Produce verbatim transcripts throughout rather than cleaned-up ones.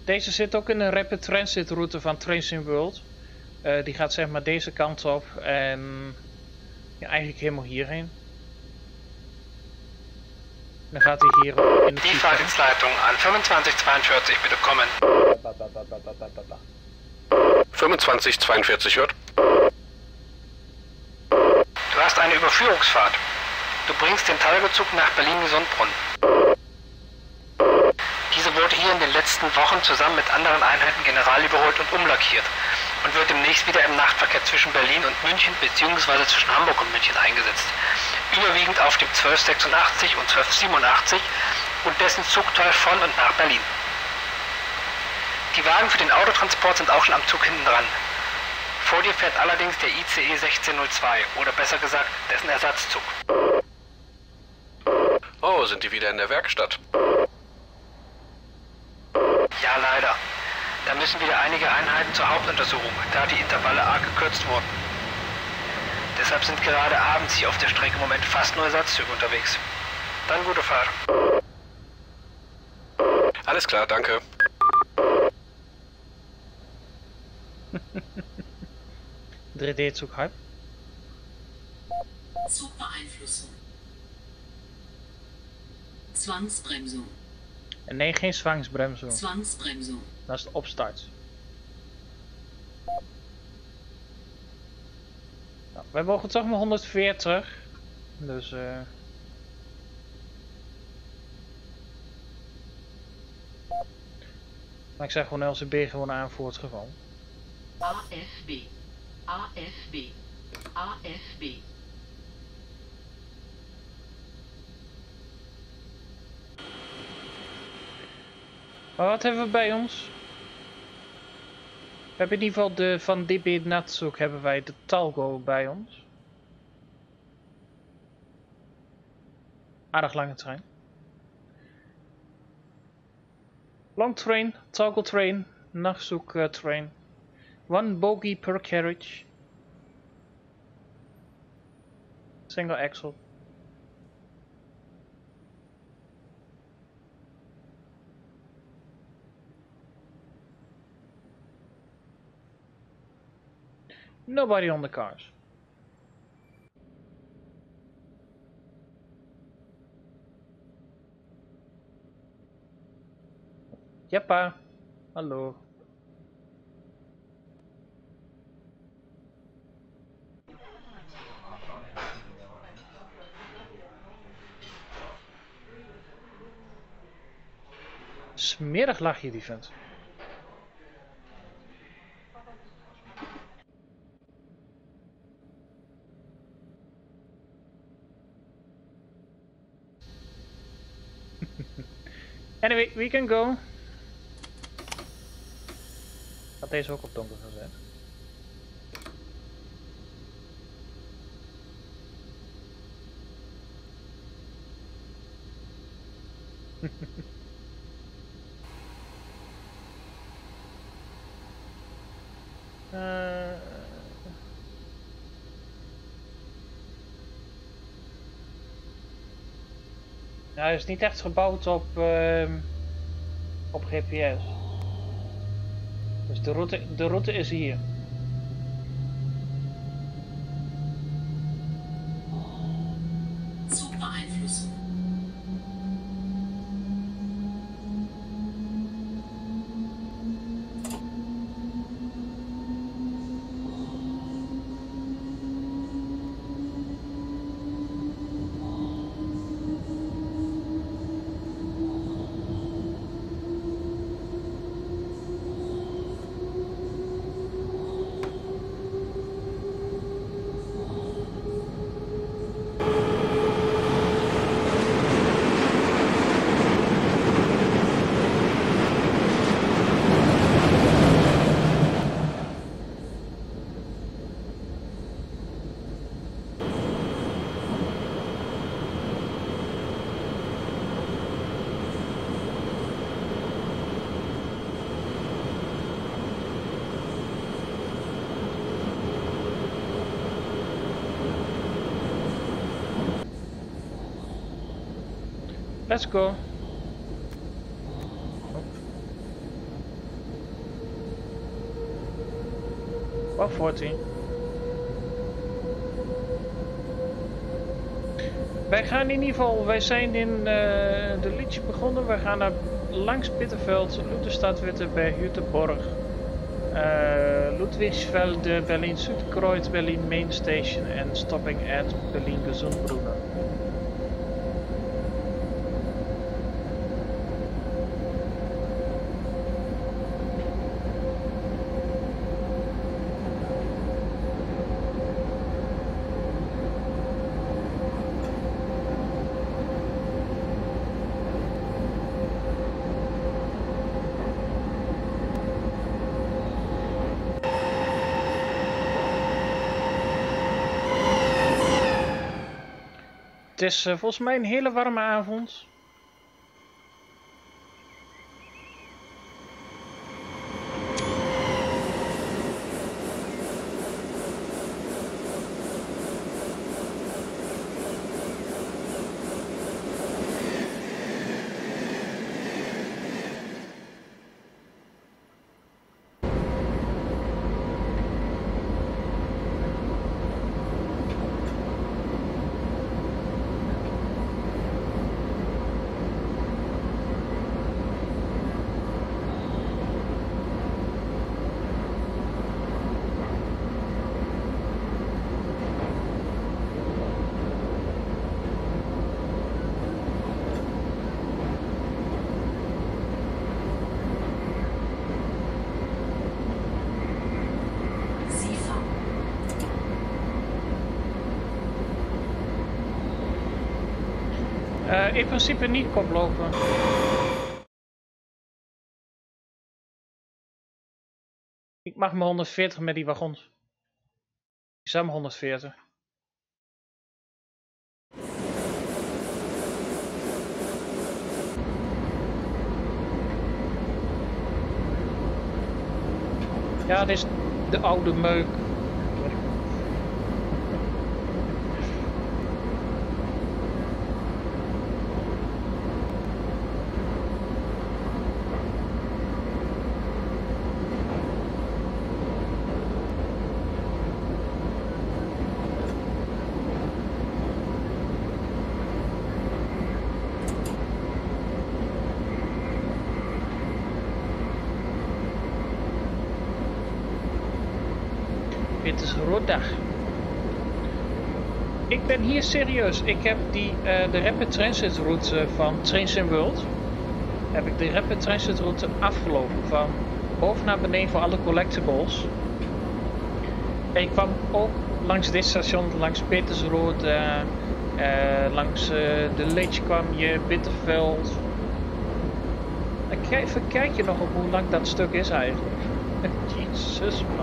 Deze zit ook in een rapid transit route van Trains in World. Uh, die gaat zeg maar deze kant op en ja, eigenlijk helemaal hierheen. Dan gaat hij hier in de Die Fahrdienstleitung aan vijfentwintig tweeënveertig bitte kommen. vijfentwintig tweeënveertig hört. Du hast eine Überführungsfahrt. Du bringst den Talgozug nach Berlin-Gesundbrunn. Diese wurde hier in den letzten Wochen zusammen mit anderen Einheiten general überholt und umlackiert und wird demnächst wieder im Nachtverkehr zwischen Berlin und München bzw. zwischen Hamburg und München eingesetzt. Überwiegend auf dem zwölf sechsundachtzig und zwölf siebenundachtzig und dessen Zugteil von und nach Berlin. Die Wagen für den Autotransport sind auch schon am Zug hinten dran. Vor dir fährt allerdings der I C E sechzehn null zwei oder besser gesagt dessen Ersatzzug. Oh, sind die wieder in der Werkstatt? Ja, leider. Da müssen wieder einige Einheiten zur Hauptuntersuchung, da die Intervalle arg gekürzt wurden. Deshalb sind gerade abends hier auf der Strecke im Moment fast nur Ersetzzüge unterwegs. Dann gute Fahrt. Alles klar, danke. drie D-Zug Hype. Zugbeeinflussung. Zwangsbremsung. Nee, geen zwangsbremsung. Zwangsbremsung. Dat is de opstart. Nou, wij mogen toch maar honderdveertig. Dus uh... maar ik zeg gewoon L C B gewoon aan voor het geval. A F B. A F B. A F B. Maar wat hebben we bij ons? We hebben in ieder geval de van D B Natsuk hebben wij de Talgo bij ons. Aardig lange trein. Long train, Talgo train, Natsuk uh, train. One bogie per carriage. Single axle. Nobody on the cars. Jeppa. Hallo. Smerig lachje die vent. Anyway, we can go. Ik had deze ook op donker gezet. uh... Ja, hij is niet echt gebouwd op, uh, op G P S. Dus de route, de route is hier. Zugbeeinflussung. Let's go. Wat wordt hij? Wij gaan in ieder geval, wij zijn in uh, de liedje begonnen. We gaan naar langs Bitterveld, Lutherstadwitte bij Hüttenborg. Uh, Ludwigsfelde, Berlin Südkreuz, Berlin Main Station en stopping at Berlin Gesundbrunnen. Het is uh, volgens mij een hele warme avond. Uh, in principe niet koplopen. Ik mag maar honderdveertig met die wagons. Ik zou maar honderdveertig. Ja, dit is de oude meuk. Dit is Rotterdam. Ik ben hier serieus. Ik heb die, uh, de Rapid Transit route van Trains in World. Heb ik de Rapid Transit route afgelopen. Van boven naar beneden voor alle collectibles. En ik kwam ook langs dit station, langs Petersrood. Uh, uh, langs uh, de Leech kwam je, Bitterveld. Even kijk je nog op hoe lang dat stuk is eigenlijk. Jezus man.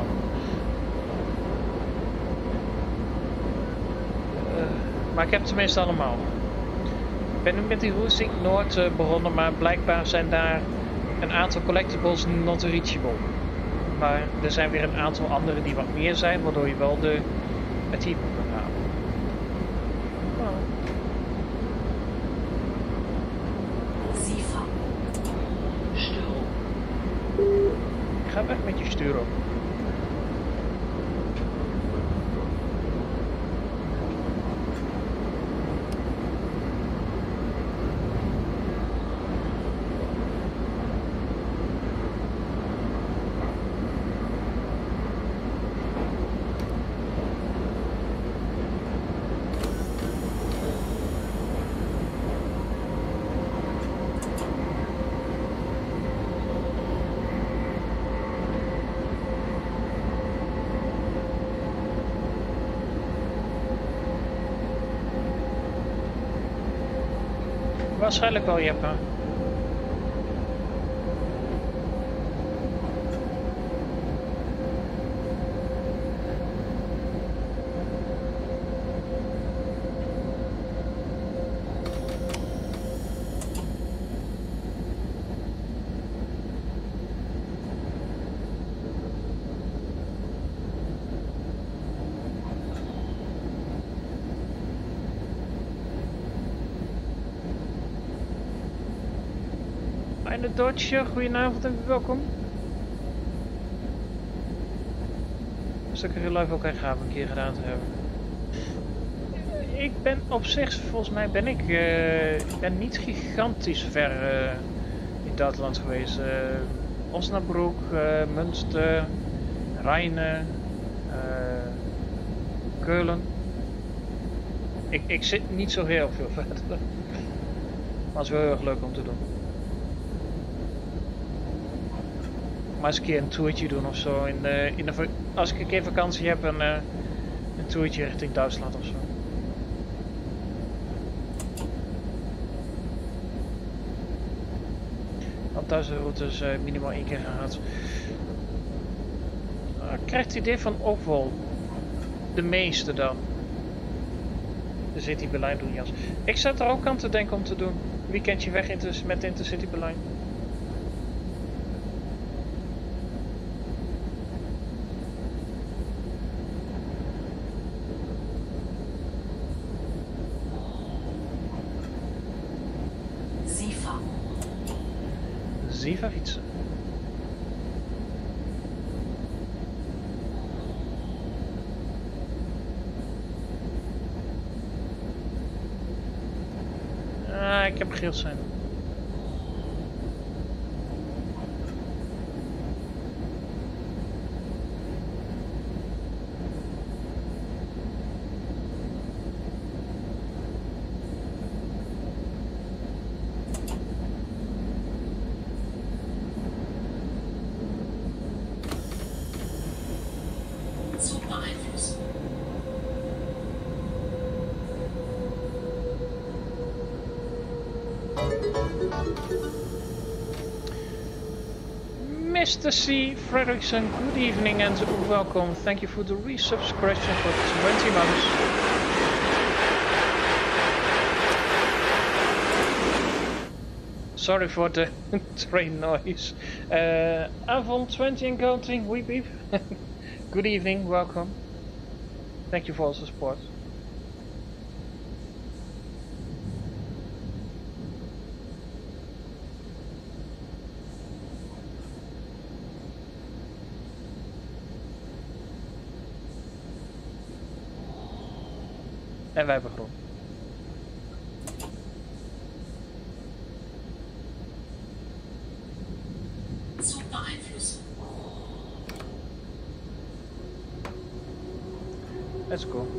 Maar ik heb het tenminste allemaal. Ik ben nu met die Roesink Noord uh, begonnen, maar blijkbaar zijn daar een aantal collectibles not reachable. Maar er zijn weer een aantal andere die wat meer zijn, waardoor je wel de het type kunt halen. Oh. Ik ga weg met je stuur op. Waarschijnlijk wel, Jeppe. Fijne Dodge, goedenavond en welkom. stukken real life ook echt gaaf een keer gedaan te hebben. Ik ben op zich, volgens mij ben ik, uh, ik ben niet gigantisch ver uh, in Duitsland geweest. Uh, Osnabrück, uh, Münster, Rijnen, uh, Keulen. Ik, ik zit niet zo heel veel verder. Maar het is wel heel erg leuk om te doen. Maar eens een keer een toertje doen of zo. In de, in de, als ik een keer vakantie heb, een, uh, een toertje richting Duitsland of zo. Want duizend routes uh, minimaal één keer gehad. Uh, ik krijg het idee van ook wel de meeste dan. De City Berlijn doen, Jas. Ik zat er ook aan te denken om te doen. Weekendje weg inter met Intercity Berlijn. Ziva. Ziva fietsen. Ah, ik heb geel zijn. Mister C. Frederickson, good evening and welcome. Thank you for the resubscription for twenty months. Sorry for the train noise. Uh, Avon twenty and counting, weep weep. Good evening, welcome. Thank you for all the support. En wij hebben groen. Let's go.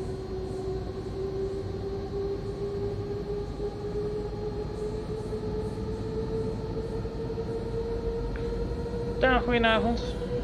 Dag, goedenavond.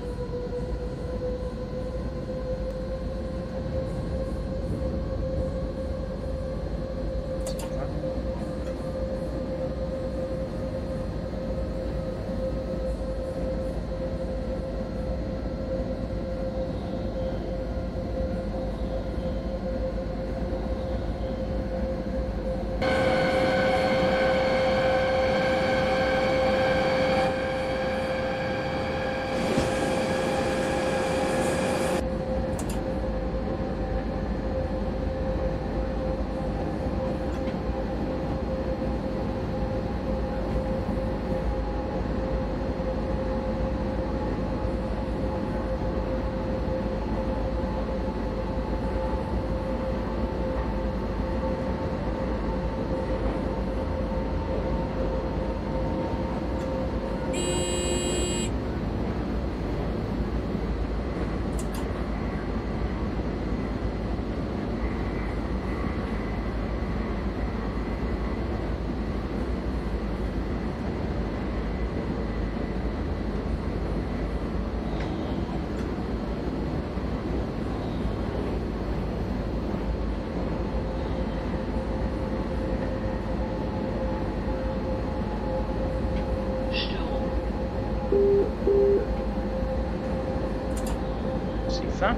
Ziva.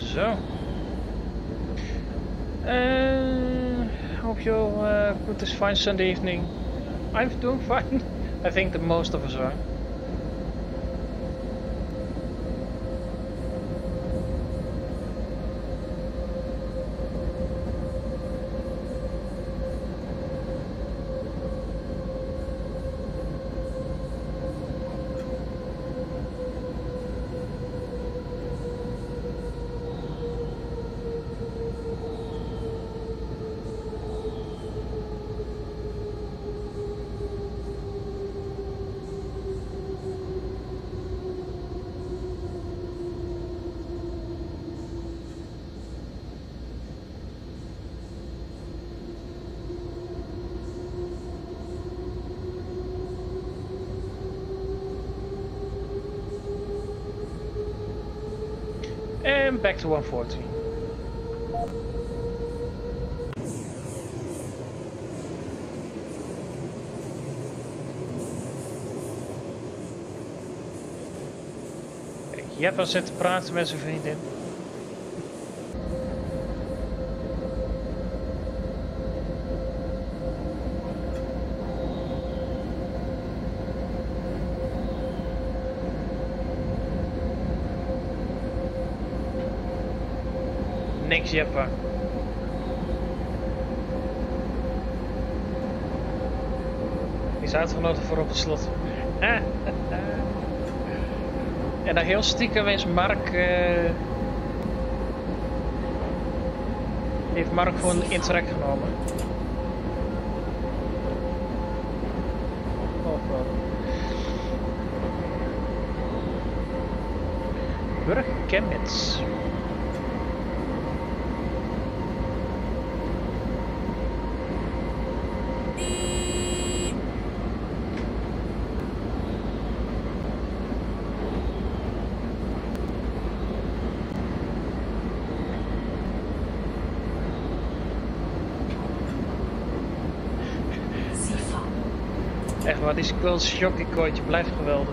Zo. Uh, hope your uh, good is fine Sunday evening. I'm doing fine. I think that most of us are. And back to one forty. Jeppa zit te praten met zijn vriendin. Niks, Jeppa. Die is uitgenodigd voor op het slot. En dan heel stiekem is Mark... Uh... heeft Mark gewoon in trek genomen. Oh god. Burg Chemnitz. Echt waar, die Squirrels Jockey-kooitje blijft geweldig.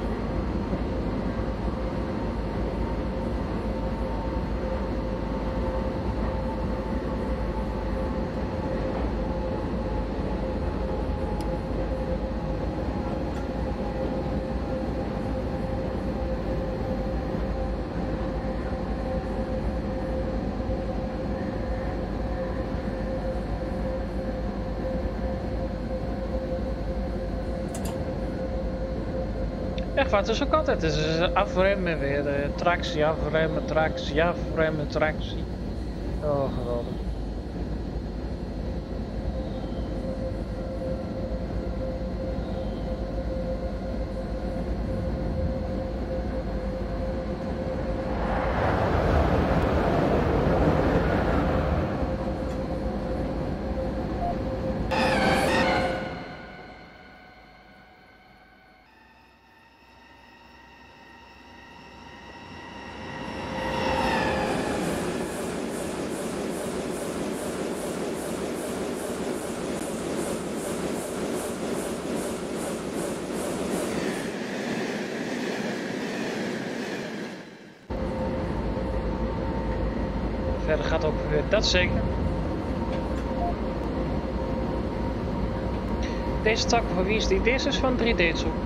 Echt waar, het is ook altijd, het is afremmen weer, uh, tractie, afremmen, tractie, afremmen, tractie. Oh, geweldig. Verder gaat ook weer dat zeker. Deze tak, voor wie is die? Deze is van drie D zoek.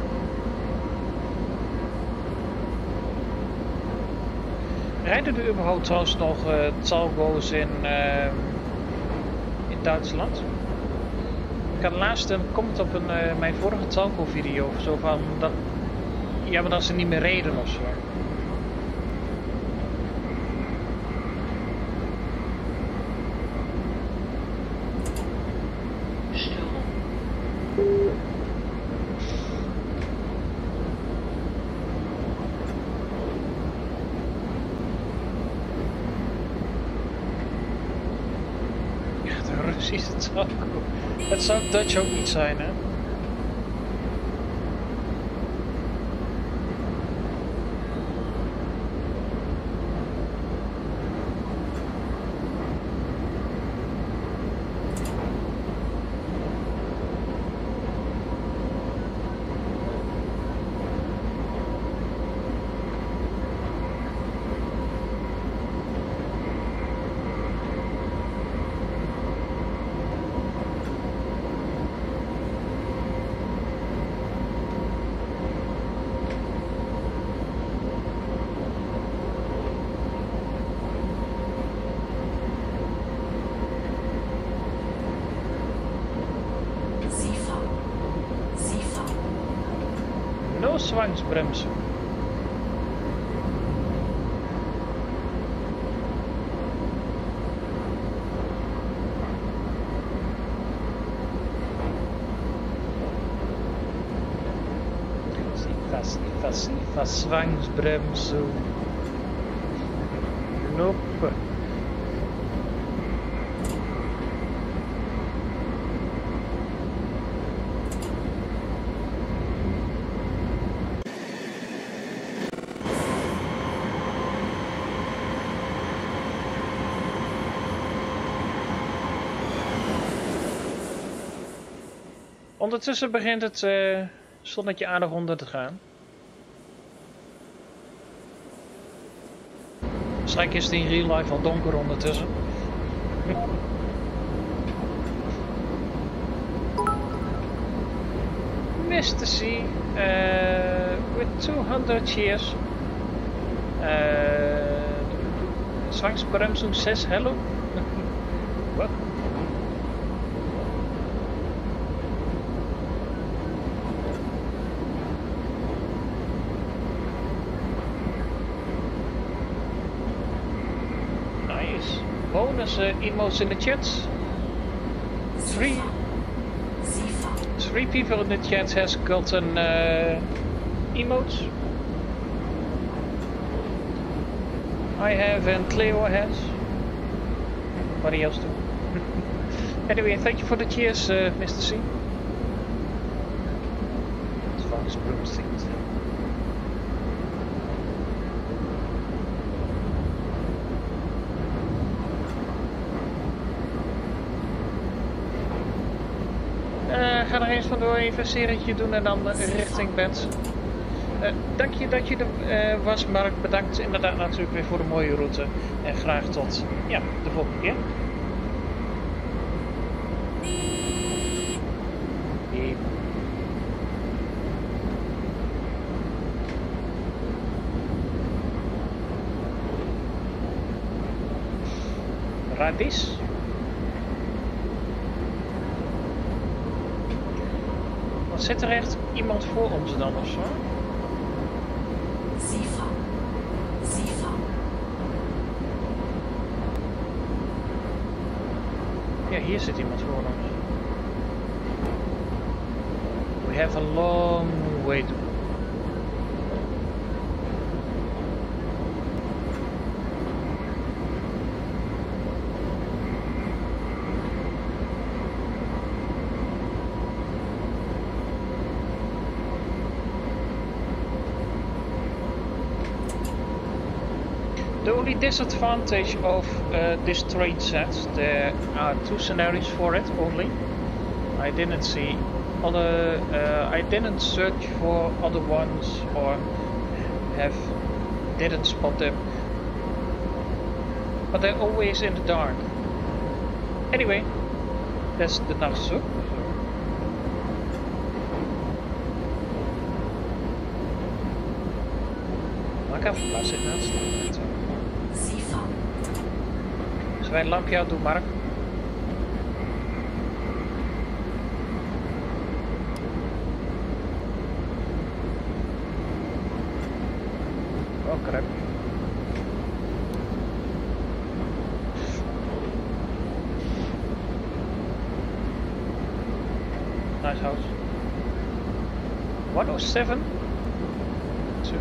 Rijden er überhaupt trouwens nog uh, Talgo's in, uh, in Duitsland? Ik had laatst een comment op een, uh, mijn vorige Talgo video of zo van dat, ja, maar dat ze niet meer reden of zo. Precies, het zou, het zou Dutch ook niet zijn, hè? No zwangsbremsen. Sifa, sifa, sifa, zwangsbremsen. Nope. Ondertussen begint het uh, zonnetje aardig onder te gaan. Waarschijnlijk is het in real life al donker ondertussen. mister C, uh, with two hundred cheers. Uh, Zwangsbremsung says hello. What? Bonus uh, emotes in the chat. Three, three people in the chat has gotten uh, emotes. I have and Cleo has. Nobody else do. Anyway, thank you for the cheers, uh, mister C. As far as Broomstick. Uh, ga er eens vandoor, even een serietje doen en dan uh, richting bed. Uh, dank je dat je er uh, was, Mark. Bedankt inderdaad natuurlijk weer voor de mooie route. En graag tot ja, de volgende keer. Beep. Radis. Zit er echt iemand voor ons dan of zo? Sifa. Sifa. Ja, hier zit iemand voor ons. We have a long way to go. The only disadvantage of uh, this train set, there are two scenarios for it only. I didn't see other, uh, I didn't search for other ones or have didn't spot them, but they're always in the dark. Anyway, that's the nachtzug. Maak even plaats in naast. Zullen wij een lampje uit doen, Mark? Oh crap. Nice house. one oh seven. Two.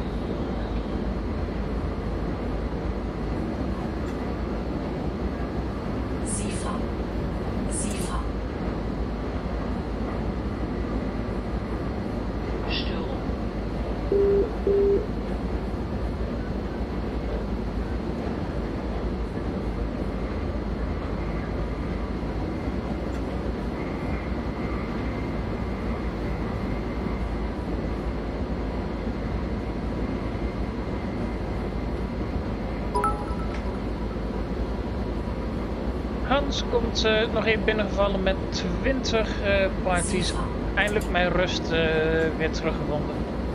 Hans komt uh, nog even binnengevallen met twintig uh, parties. Eindelijk mijn rust uh, weer teruggevonden.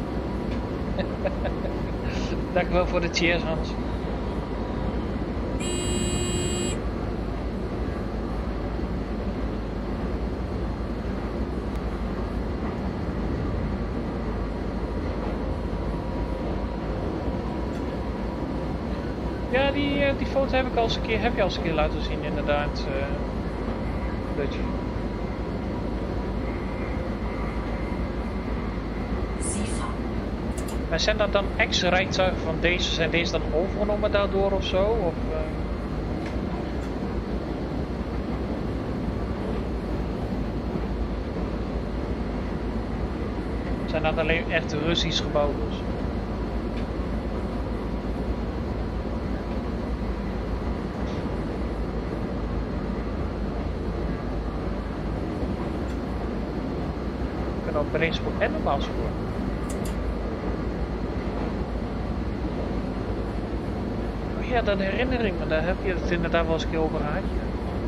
Dank wel voor de cheers, Hans. Ja, die, uh, die foto heb ik al eens een keer, heb je al eens een keer laten zien, inderdaad. Uh, Dutch. Maar zijn dat dan ex-rijtuigen van deze? Zijn deze dan overgenomen daardoor of zo? Of, uh... Zijn dat alleen echt Russisch gebouwd dus? We kunnen ook breedspoor en normaal spoor. Ja, dat herinner ik me, daar heb je het inderdaad wel eens een keer over gehad. Ja.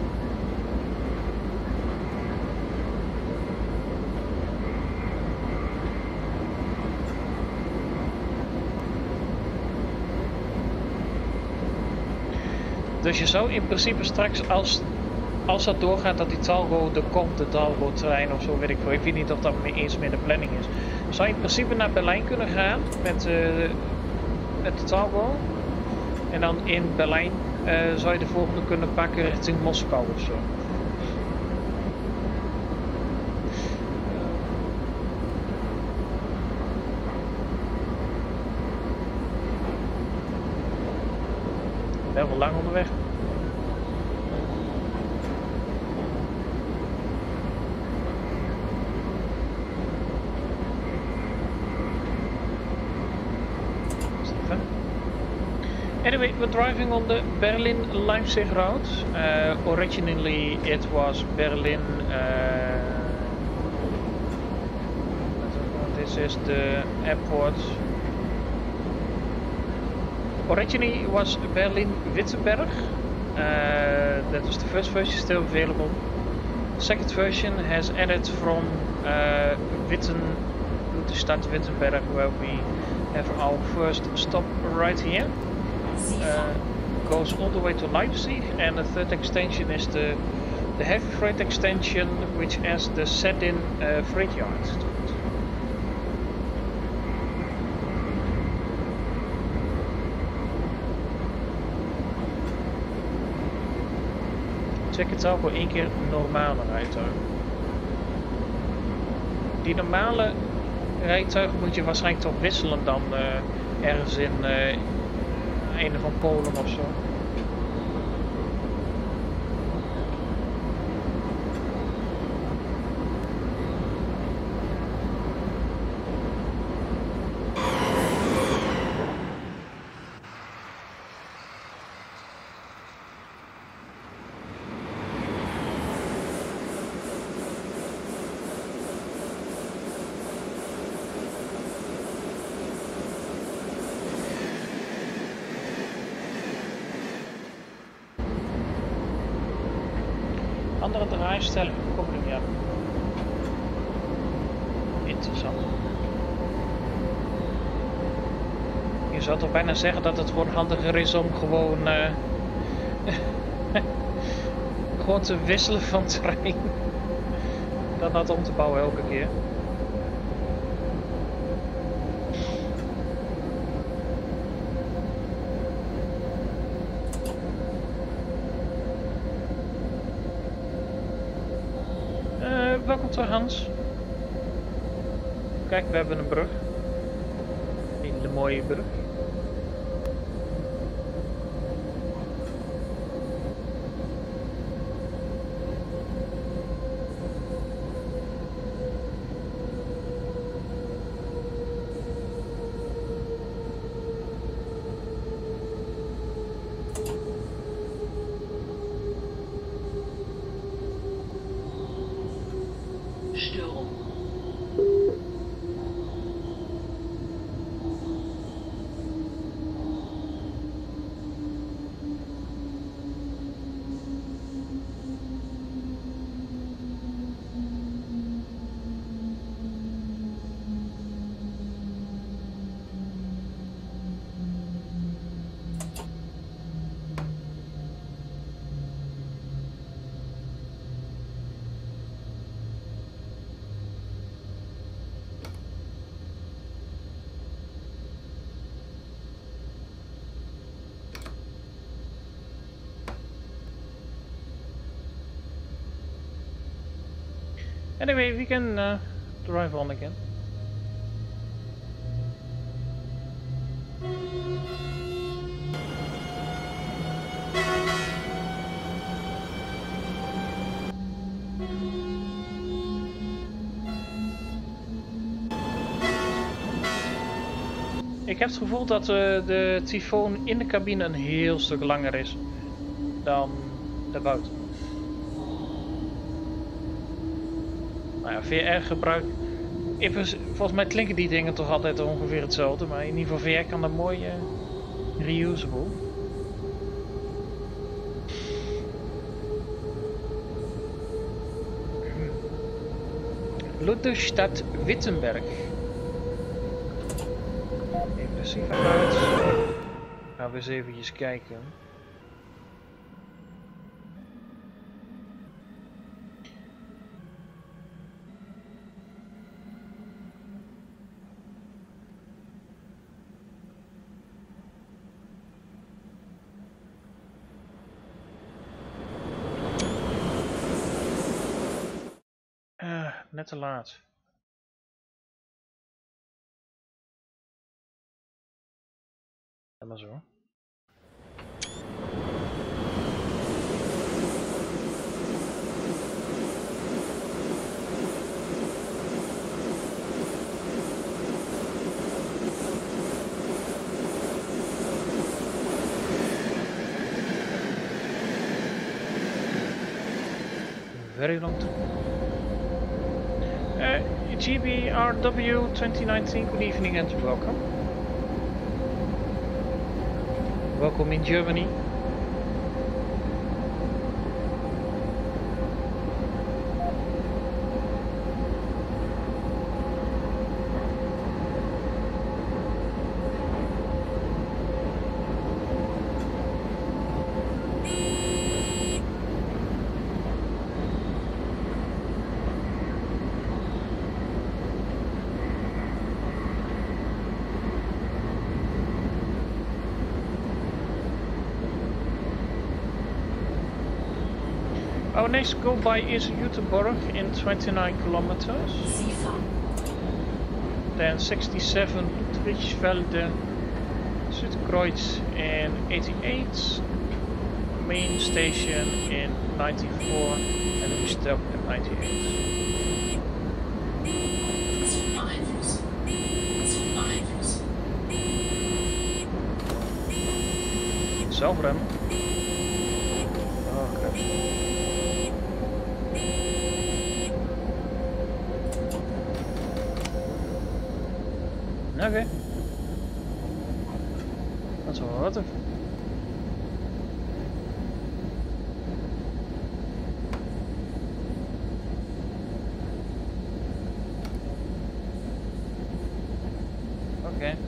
Dus je zou in principe straks, als, als dat doorgaat, dat die Talgo er komt, de Talgo trein of zo, weet ik veel. Ik weet niet of dat eens meer de planning is. Zou je in principe naar Berlijn kunnen gaan met, uh, met de Talgo? En dan in Berlijn uh, zou je de volgende kunnen pakken richting Moskou of zo. Ik ben wel lang onderweg. Anyway, we're driving on the Berlin-Leipzig route. Uh, originally it was Berlin... Uh, this is the airport. Originally it was Berlin-Wittenberg. Uh, that was the first version, still available. The second version has added from uh, Witten to start Wittenberg, where we have our first stop right here. Uh, goes all the way to Leipzig, and the third extension is the the heavy freight extension, which has the set-in uh, freight yards to it. Check het al voor één keer normale rijtuigen. Die normale rijtuigen moet je waarschijnlijk toch wisselen dan uh, ergens in uh, een van Polen of zo. Andere draaistelling, kom ik ja. Interessant. Je zou toch bijna zeggen dat het gewoon handiger is om gewoon uh, gewoon te wisselen van trein dan dat om te bouwen elke keer. Welkom terug, Hans. Kijk, we hebben een brug. Een hele mooie brug. Anyway, we can uh, drive on again. Ik heb het gevoel dat uh, de tyfoon in de cabine een heel stuk langer is dan daarbuiten. Nou ja, V R gebruik. Even, volgens mij klinken die dingen toch altijd ongeveer hetzelfde, maar in ieder geval V R kan dat mooi uh, reusable. Ludwigstad Wittenberg. Impressief uit. Gaan we eens eventjes kijken. Uh, net te laat. Ja, maar zo. Very long time. Uh, G B R W twenty nineteen, good evening and welcome. Welcome in Germany. Our next go by is Göteborg in twenty-nine kilometers. Then sixty-seven Ludwigsfelde, Südkreuz in eighty-eight, main station in ninety-four, and we stop at ninety-eight. Zelfrem. Oh crap. Okay. That's all right. Okay.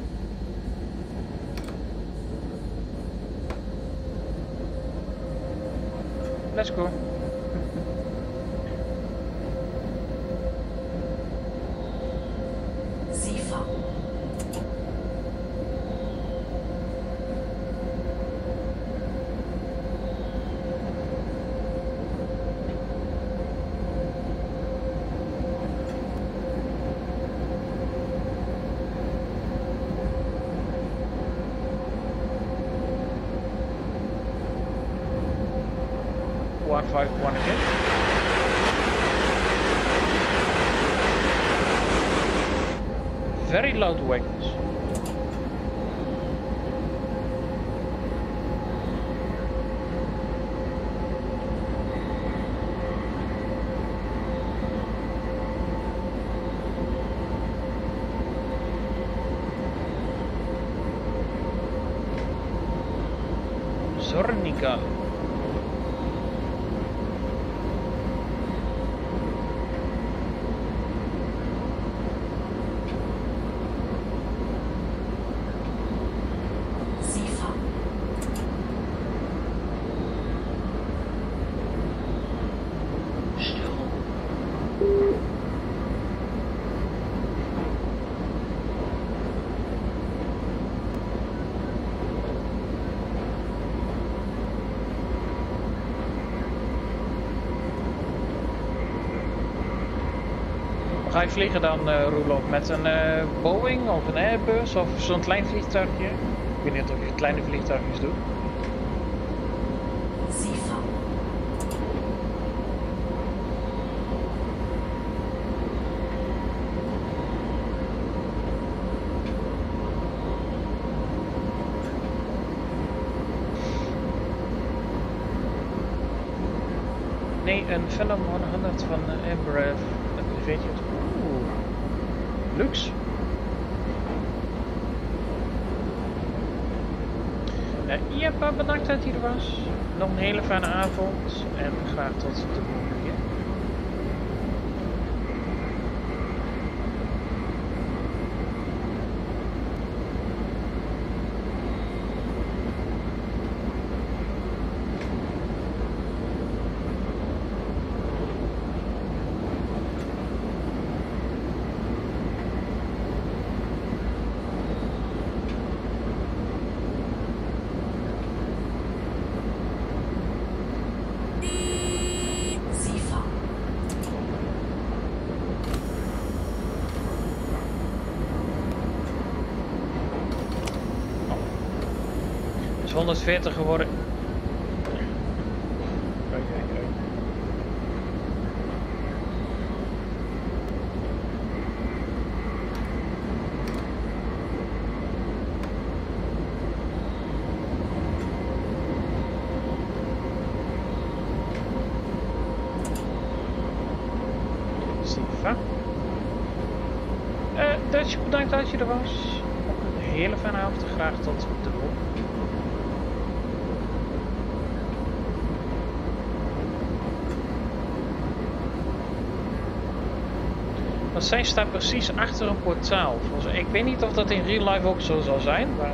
Let's go. one five one again. Very loud vehicles. Zornigal. ga je vliegen dan, uh, Roelof? Met een uh, Boeing of een Airbus of zo'n klein vliegtuigje? Ik weet niet of je kleine vliegtuigjes doet. Nee, een Phenom honderd van uh, Embraer. Een privéjet. Oeh. Luxe. Uh, ja, bedankt dat hij er was. Nog een hele fijne avond. En graag tot de volgende keer. honderdveertig geworden. Oei, oei, oei. Siva. Uh, Dutch, bedankt dat je er was. Een hele fijne avond. Graag tot de volgende. Zij staat precies achter een portaal. Ik weet niet of dat in real life ook zo zal zijn, maar...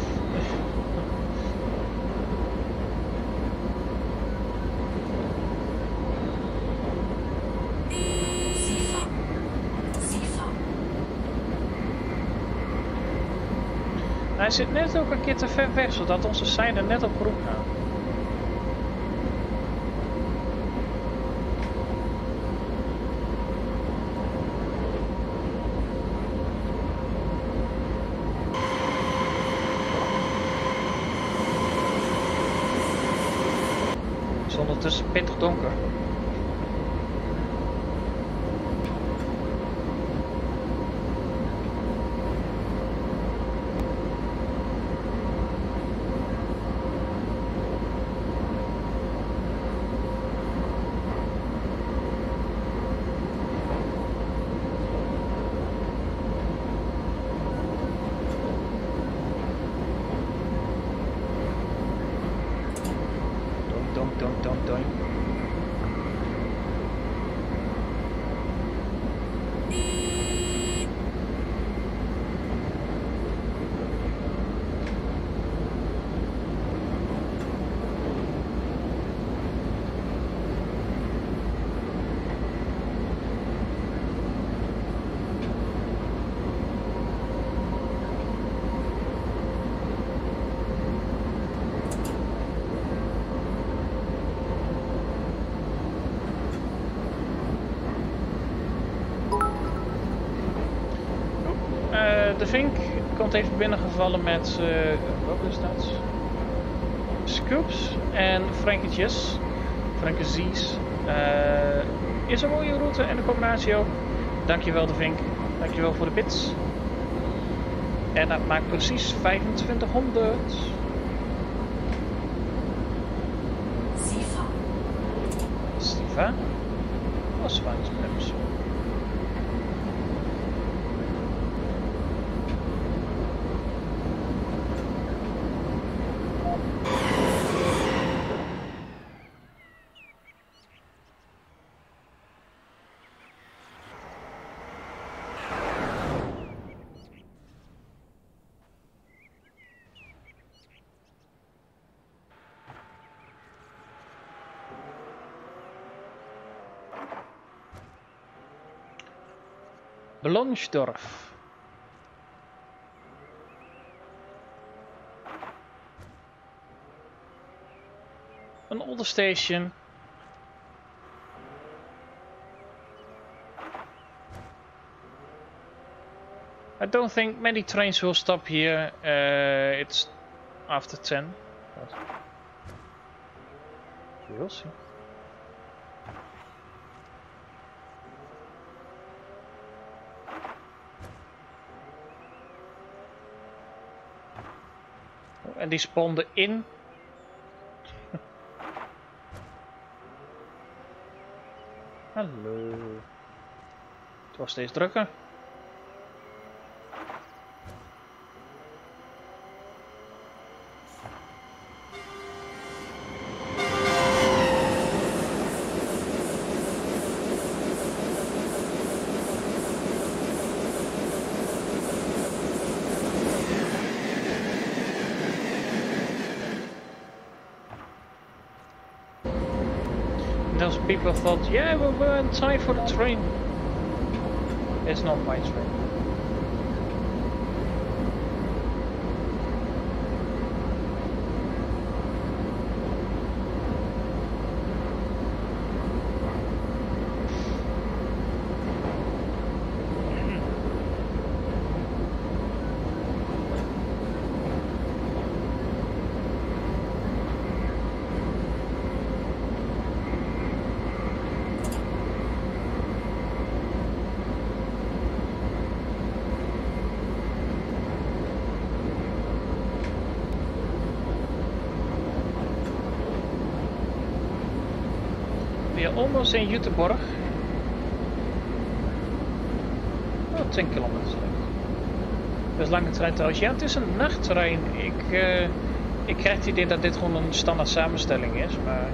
Hij zit net ook een keer te ver weg, zodat onze seinen net op groen gaan. Het is pittig donker. Donk, donk, donk, donk. De Vink komt even binnengevallen met, uh, wat is dat? Scoops en Frankietjes. Frankezies. Uh, is een mooie route en de combinatie ook. Dankjewel De Vink. Dankjewel voor de bits. En dat maakt precies vijfentwintighonderd. Siva. Siva? Oh, zwangsbrems. Blonsdorf. Een older station. I don't think many trains will stop here. Uh, it's after ten. But we'll see. En die spawnden in. Hallo. Het wordt steeds drukker. Those people thought, yeah, we were in time for the train. It's not my train. Almost in Göteborg. Oh, tien kilometer slechts. Dat is lange trein trouwens. Ja, het is een nachttrein. Ik, uh, ik krijg het idee dat dit gewoon een standaard samenstelling is, maar...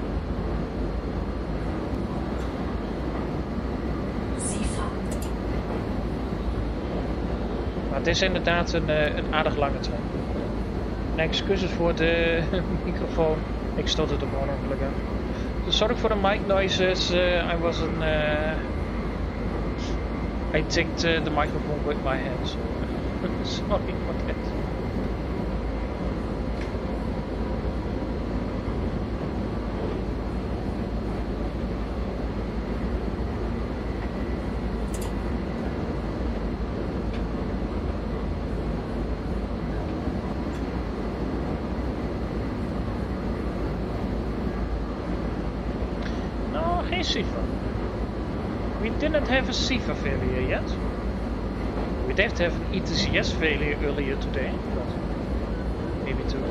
Maar het is inderdaad een, uh, een aardig lange trein. En excuses voor de microfoon. Ik stoot het op ongeluk aan. So sorry for the mic noises. Uh, I wasn't. Uh, I ticked uh, the microphone with my hand, so sorry for that. SIFA. We didn't have a SIFA failure yet. We did have an E T C S failure earlier today, but maybe two.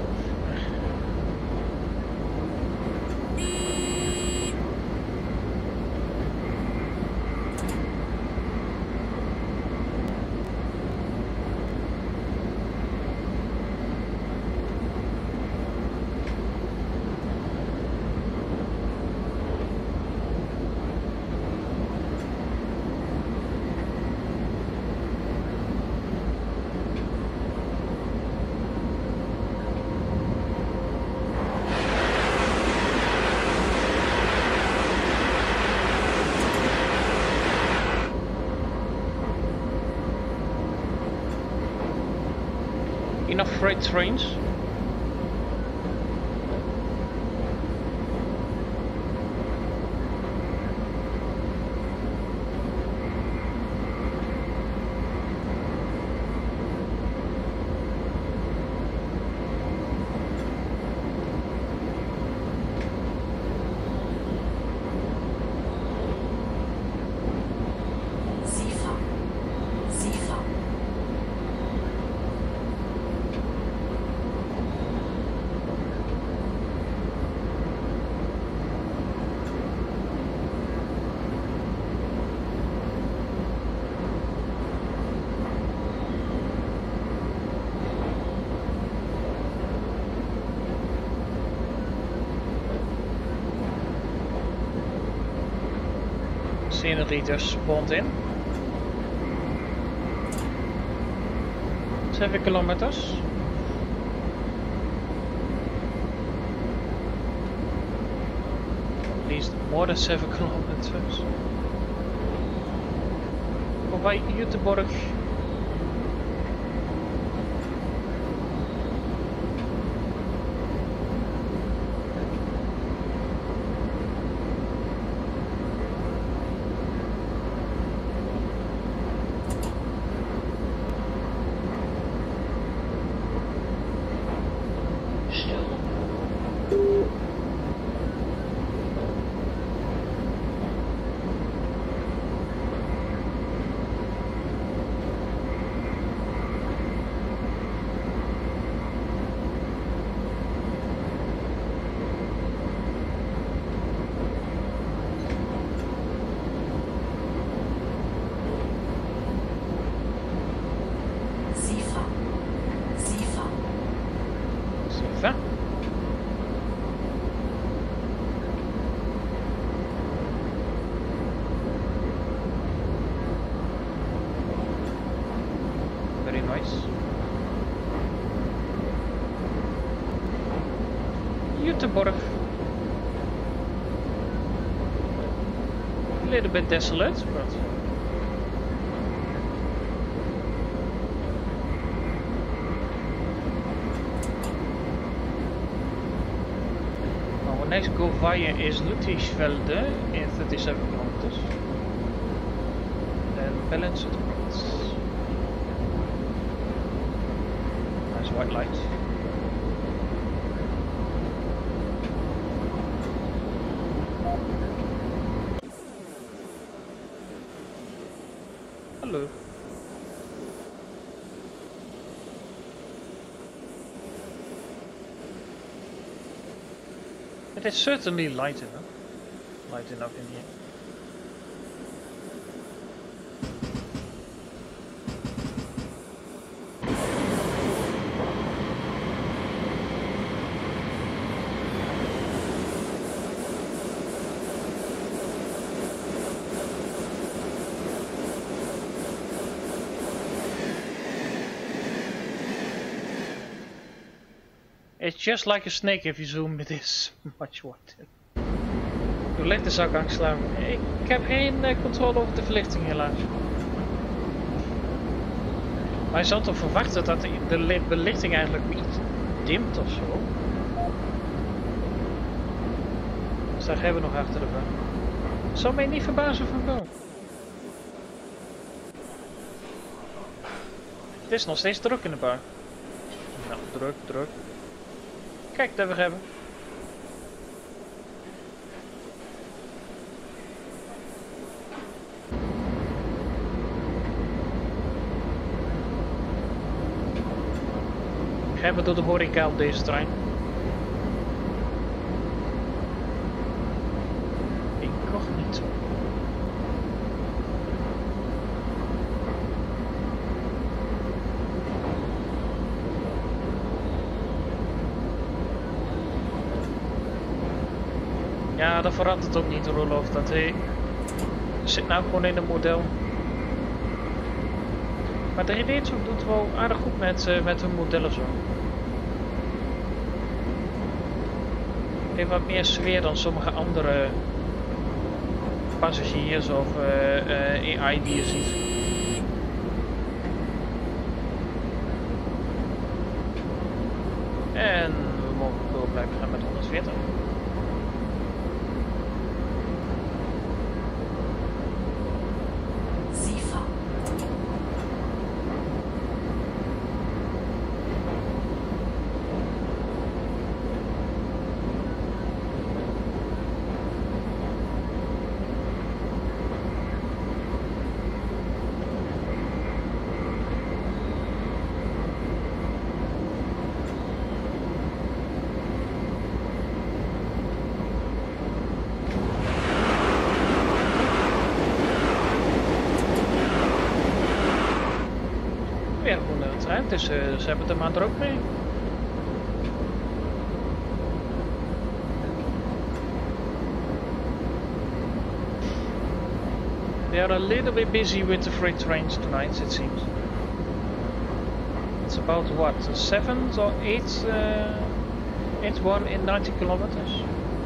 Enough freight trains. Scenery just spawned in. Seven kilometers. At least more than seven kilometers. Voorbij Göteborg. Nice. Göteborg. A little bit desolate, but our next go via is Ludwigsfelde in thirty-seven kilometers. Then balance it out. Nice white light. Hello. It is certainly light enough. Light enough in here. It's just like a snake if you zoom it is much wider. De lichten zou ik aanslaan. Ik heb geen uh, controle over de verlichting helaas. Maar je zou toch verwachten dat de, de belichting eigenlijk iets dimt of zo. Dus daar hebben we nog achter de baan. Zou mij niet verbazen van wel. Het is nog steeds druk in de baan. Nou, druk, druk. Kijk, dat we hebben. Gaan we door de horeca op deze trein? Incognito. Ja, dat verandert ook niet, Rolof. Dat hij zit nou gewoon in een model. Maar de Redeertje doet wel aardig goed met, uh, met hun modellen zo. Heeft wat meer sfeer dan sommige andere passagiers of uh, uh, A I die je ziet. En we mogen door blijven gaan met honderdveertig. Dus uh, ze hebben het er maar druk mee. They are a little bit busy with the freight trains tonight, it seems. It's about what, the seventh or eighth, uh, eighth one in ninety kilometers.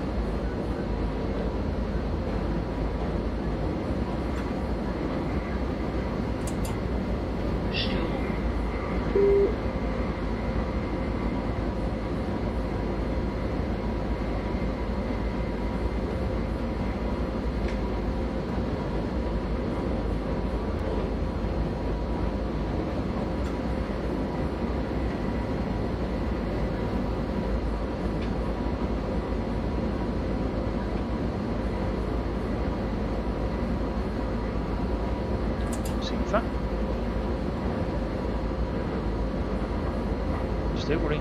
Still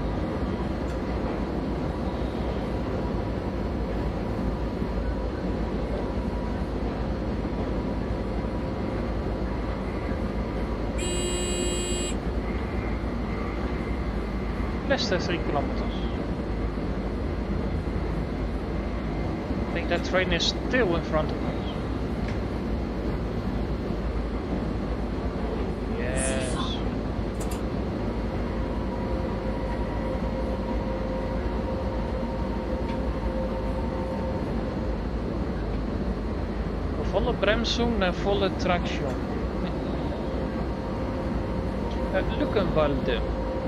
less than three kilometers. I think that train is still in front of us. Yes. Vollbremsung naar volle Traktion. Uh, Luckenwalde.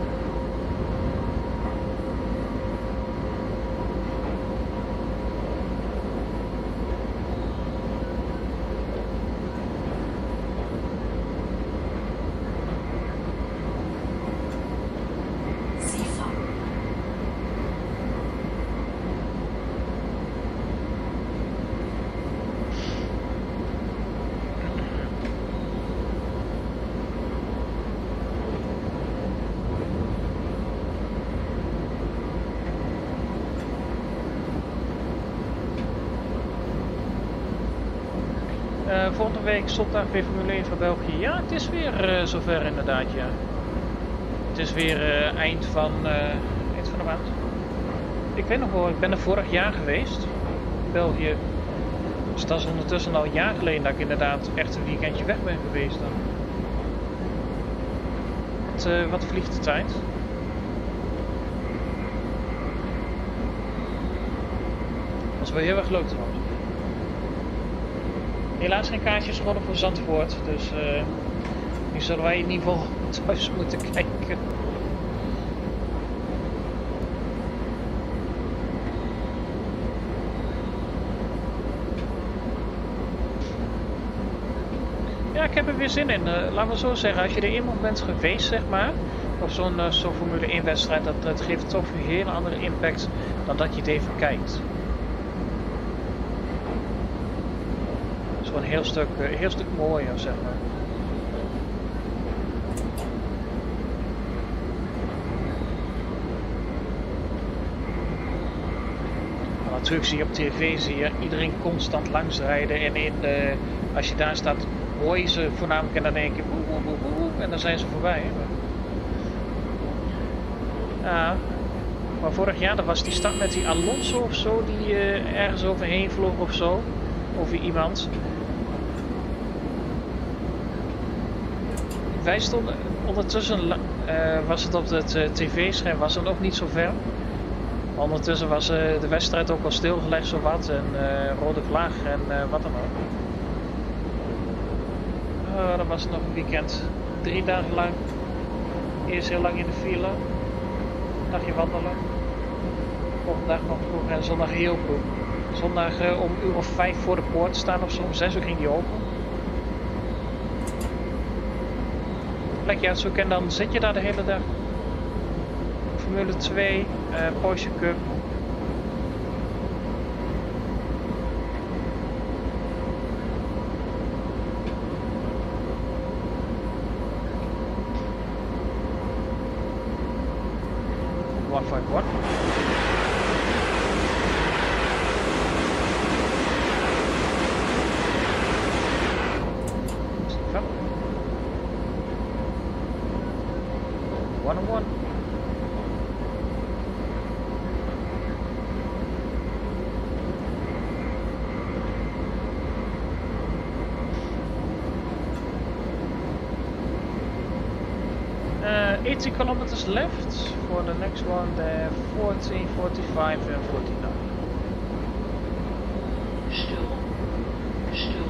Uh, volgende week zondag weer Formule één van België. Ja, het is weer uh, zover inderdaad, ja. Het is weer uh, eind, van, uh, eind van de maand. Ik weet nog wel, ik ben er vorig jaar geweest. In België. Dus dat is ondertussen al een jaar geleden dat ik inderdaad echt een weekendje weg ben geweest dan. Wat, uh, wat vliegt de tijd? Dat was wel heel erg leuk trouwens. Helaas geen kaartjes gewonnen voor Zandvoort, dus uh, nu zullen wij in ieder geval thuis moeten kijken. Ja, ik heb er weer zin in. Uh, laten we zo zeggen, als je er eenmaal bent geweest, zeg maar, of zo'n uh, zo'n Formule één wedstrijd, dat, dat geeft toch een hele andere impact dan dat je het even kijkt. Een heel stuk, uh, heel stuk mooier, zeg maar. Maar natuurlijk zie je op tv zie je iedereen constant langsrijden en in de, als je daar staat hoor je ze voornamelijk en dan denk je boe, boe, boe, boe, en dan zijn ze voorbij. Ja, maar vorig jaar dat was die start met die Alonso of zo die uh, ergens overheen vloog of zo, over iemand. Wij stonden ondertussen, uh, was het op het uh, tv-scherm, was het ook niet zo ver. Ondertussen was uh, de wedstrijd ook al stilgelegd, zo wat, en uh, rode vlag en uh, wat dan ook. Uh, dan was het nog een weekend, drie dagen lang, eerst heel lang in de file, een dagje wandelen, volgende dag nog vroeg en zondag heel vroeg. Zondag uh, om uur of vijf voor de poort staan of zo, om zes uur ging die open. Plekje uitzoeken en dan zit je daar de hele dag. Formule twee, uh, Porsche Cup. one five one. One on one. Uh, eighty kilometers left for the next one. There forty, forty-five and forty-nine. Stil. Stil.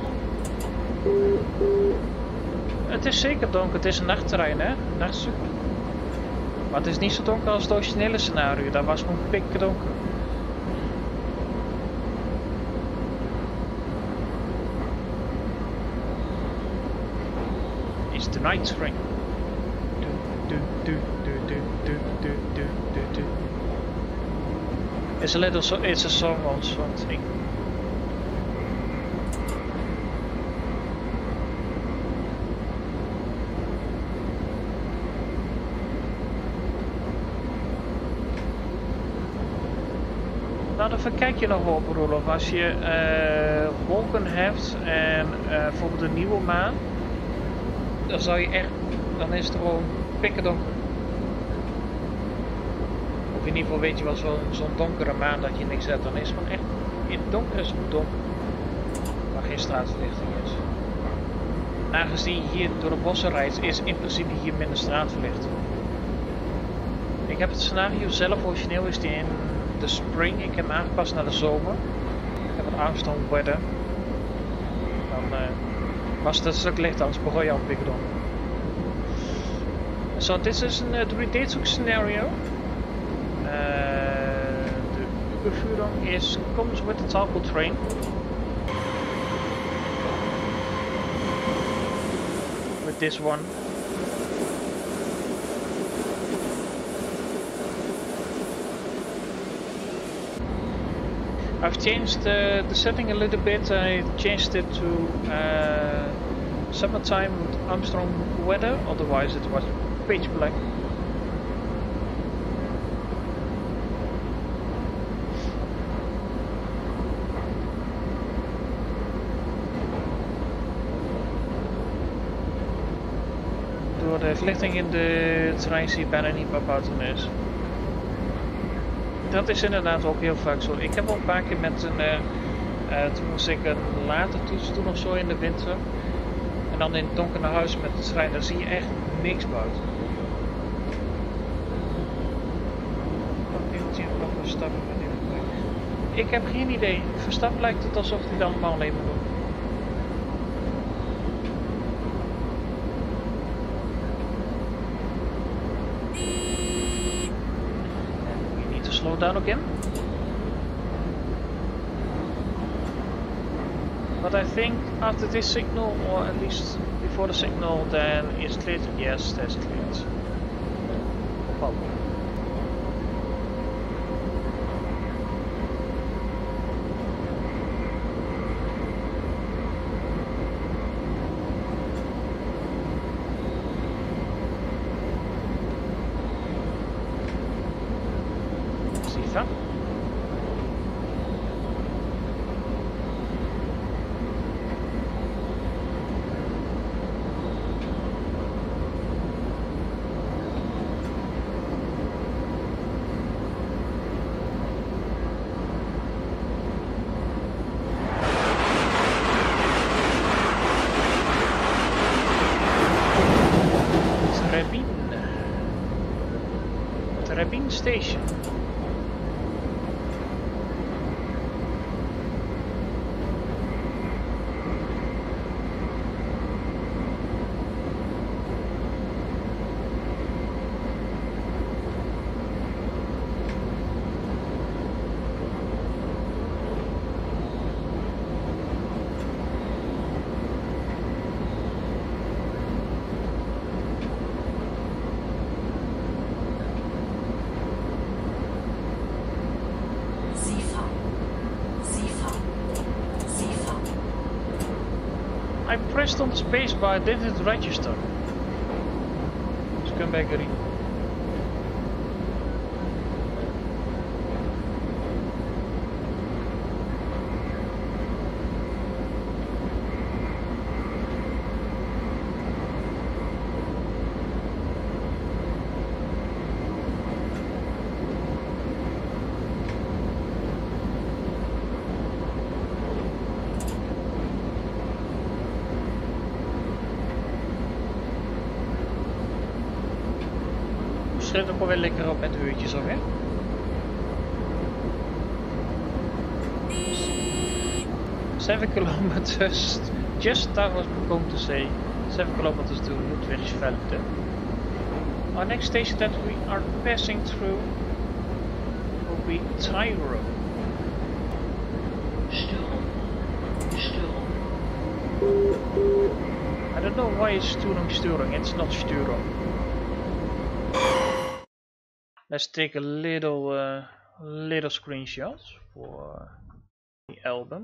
Het is zeker donker. Het is een nachttrein, hè? Nachtzoek. Maar het is niet zo donker als het originele scenario. Dat was gewoon pikdonker. It's the night train. Do, do, do, do, do, do, do, do, do. It's a little so it's a song on something. Nou, dan verkijk je nog op, Roelof. Als je uh, wolken hebt en uh, bijvoorbeeld een nieuwe maan, dan zou je echt, dan is het gewoon pikkerdonker. Of in ieder geval weet je wel zo'n zo'n donkere maan dat je niks hebt, dan is het gewoon echt, in het donker is het donker. Waar geen straatverlichting is. Aangezien je hier door de bossen rijdt, is in principe hier minder straatverlichting. Ik heb het scenario zelf, origineel is die in de spring, ik heb hem aangepast naar de zomer. Ik heb het Armstrong weather. Nou, uh, was het een stuk lichter, anders begon je al big on. So this is a three-day scenario. Uh, the Überführung is comes with the Talco train. With this one. I've changed uh, the setting a little bit. I changed it to uh, summertime with Armstrong weather, otherwise it was pitch black. Door de verlichting in de trein zie je bijna niet waar buiten is. Dat is inderdaad ook heel vaak zo. Ik heb al een paar keer met een, uh, uh, toen moest ik een later toets doen of zo in de winter. En dan in het donker naar huis met de trein, daar zie je echt niks buiten. Ik heb geen idee. Verstappen lijkt het alsof hij het allemaal alleen maar doet. Slow down again. But I think after this signal, or at least before the signal, then it's cleared. Yes, that's cleared. Well. Station. I pressed on the space bar, did it register? Let's come back again. Schrijf er wel lekker op met uurtjes ook, hè? Seven kilometers. Just that was going to say. Seven kilometers to Ludwigsvelde. Our next station that we are passing through will be Tyro. Störung. Störung. I don't know why it's Störung Störung. It's not Störung. Let's take a little uh, little screenshot for the album.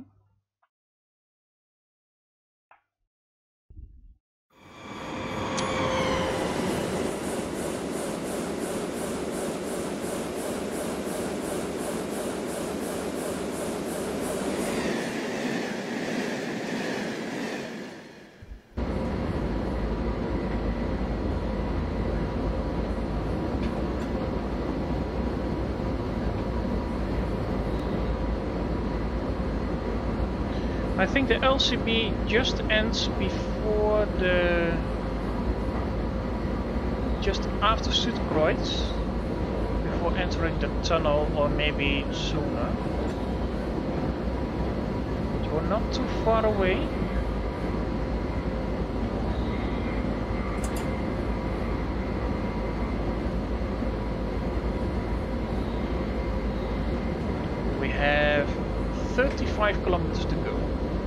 I think the L C B just ends before the... just after Zuidkreuz, before entering the tunnel, or maybe sooner. So we're not too far away. five kilometers to go.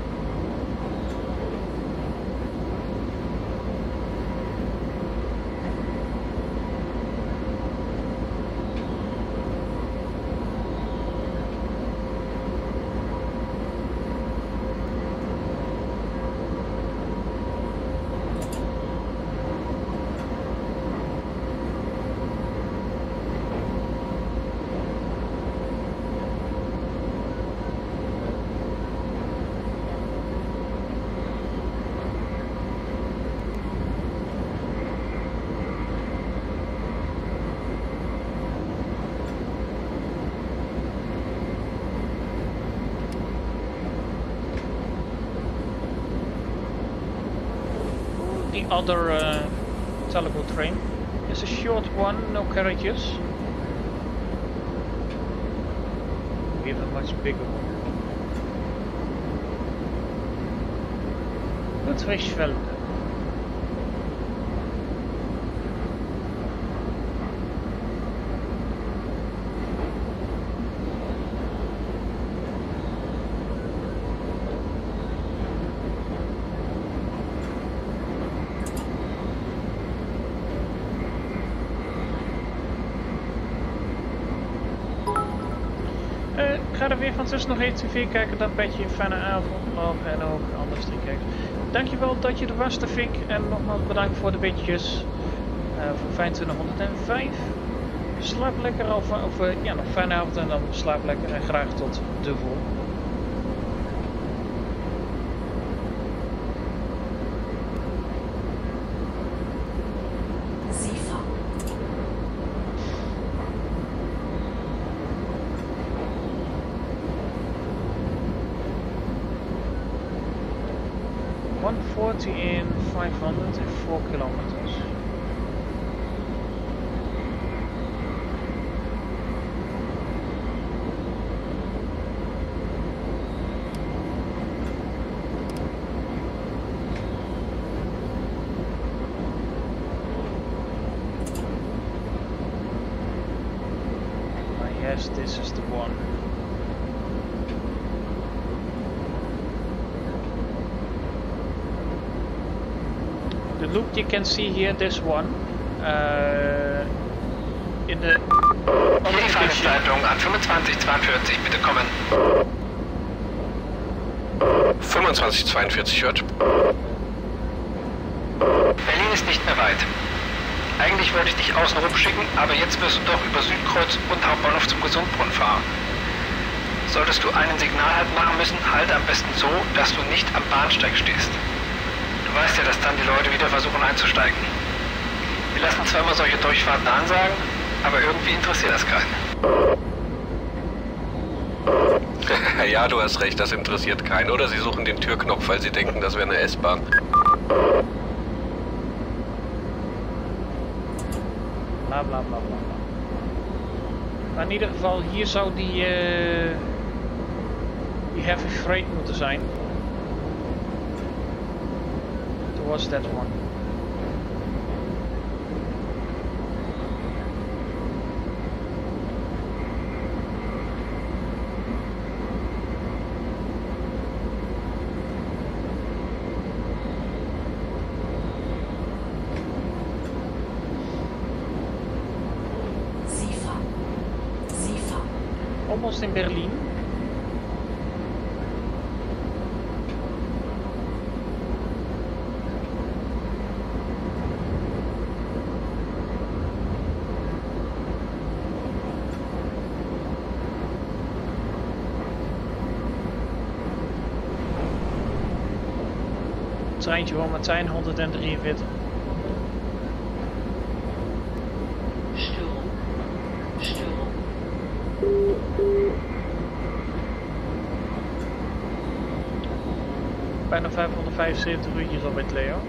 The other uh, Talbot train is a short one, no carriages. We have a much bigger one. Ludwigsfelde. Ik ga er weer van tussen nog even tv kijken, dan petje een fijne avond nog en ook anders drie kijken. Dankjewel dat je er was, de Fink, en nogmaals bedankt voor de beetjes uh, voor vijfentwintighonderdvijf. Slaap lekker al van, of uh, ja, nog fijne avond en dan slaap lekker en graag tot de volgende. one forty in five hundred in four kilometers. Ah, yes, this is the one. The loop you can see here, this one, uh, in the Hier die Veranstaltung an fünfundzwanzig zweiundvierzig, bitte kommen. fünfundzwanzig zweiundvierzig hört. Berlin ist nicht mehr weit. Eigentlich wollte ich dich außen rum schicken, aber jetzt wirst du doch über Südkreuz und Hauptbahnhof zum Gesundbrunnen fahren. Solltest du einen Signalhalt machen müssen, halte am besten so, dass du nicht am Bahnsteig stehst. Du weißt ja, dass dann die Leute wieder versuchen einzusteigen. Wir lassen zwar immer solche Durchfahrten ansagen, aber irgendwie interessiert das keinen. Ja, du hast recht, das interessiert keinen. Oder sie suchen den Türknopf, weil sie denken, das wäre eine S-Bahn. Bla bla bla bla. Maar in ieder geval, hier zou die, uh, die heavy freight moeten zijn. Was that one? Sifa. Sifa. Almost in Berlin. Treintje van Martijn, honderddrieënveertig. Sturm. Sturm. Bijna vijfhonderdvijfenzeventig uurtjes al met Leo.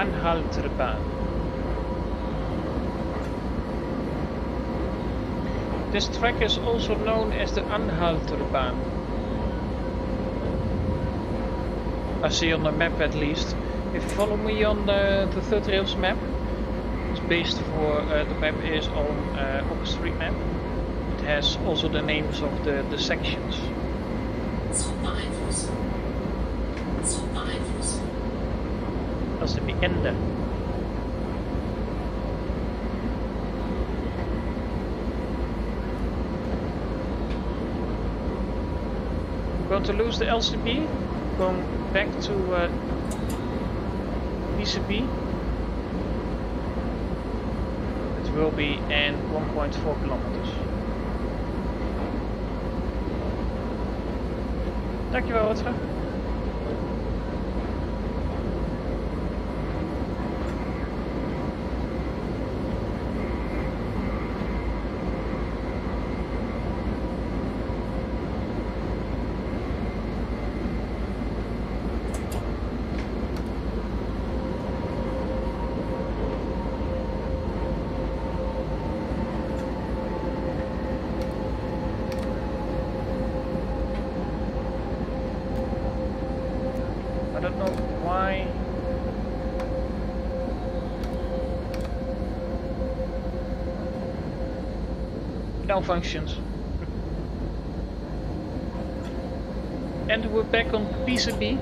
Anhalterbahn. This track is also known as the Anhalterbahn. I see on the map at least. If you follow me on the, the Third Rails map, it's based for uh, the map is on uh, OpenStreetMap. It has also the names of the, the sections. Dat is de einde. We're going to lose the L C B, going back to uh, P C B. It will be in one point four kilometers. Dankjewel, Rutger. Functions. And we're back on P C B.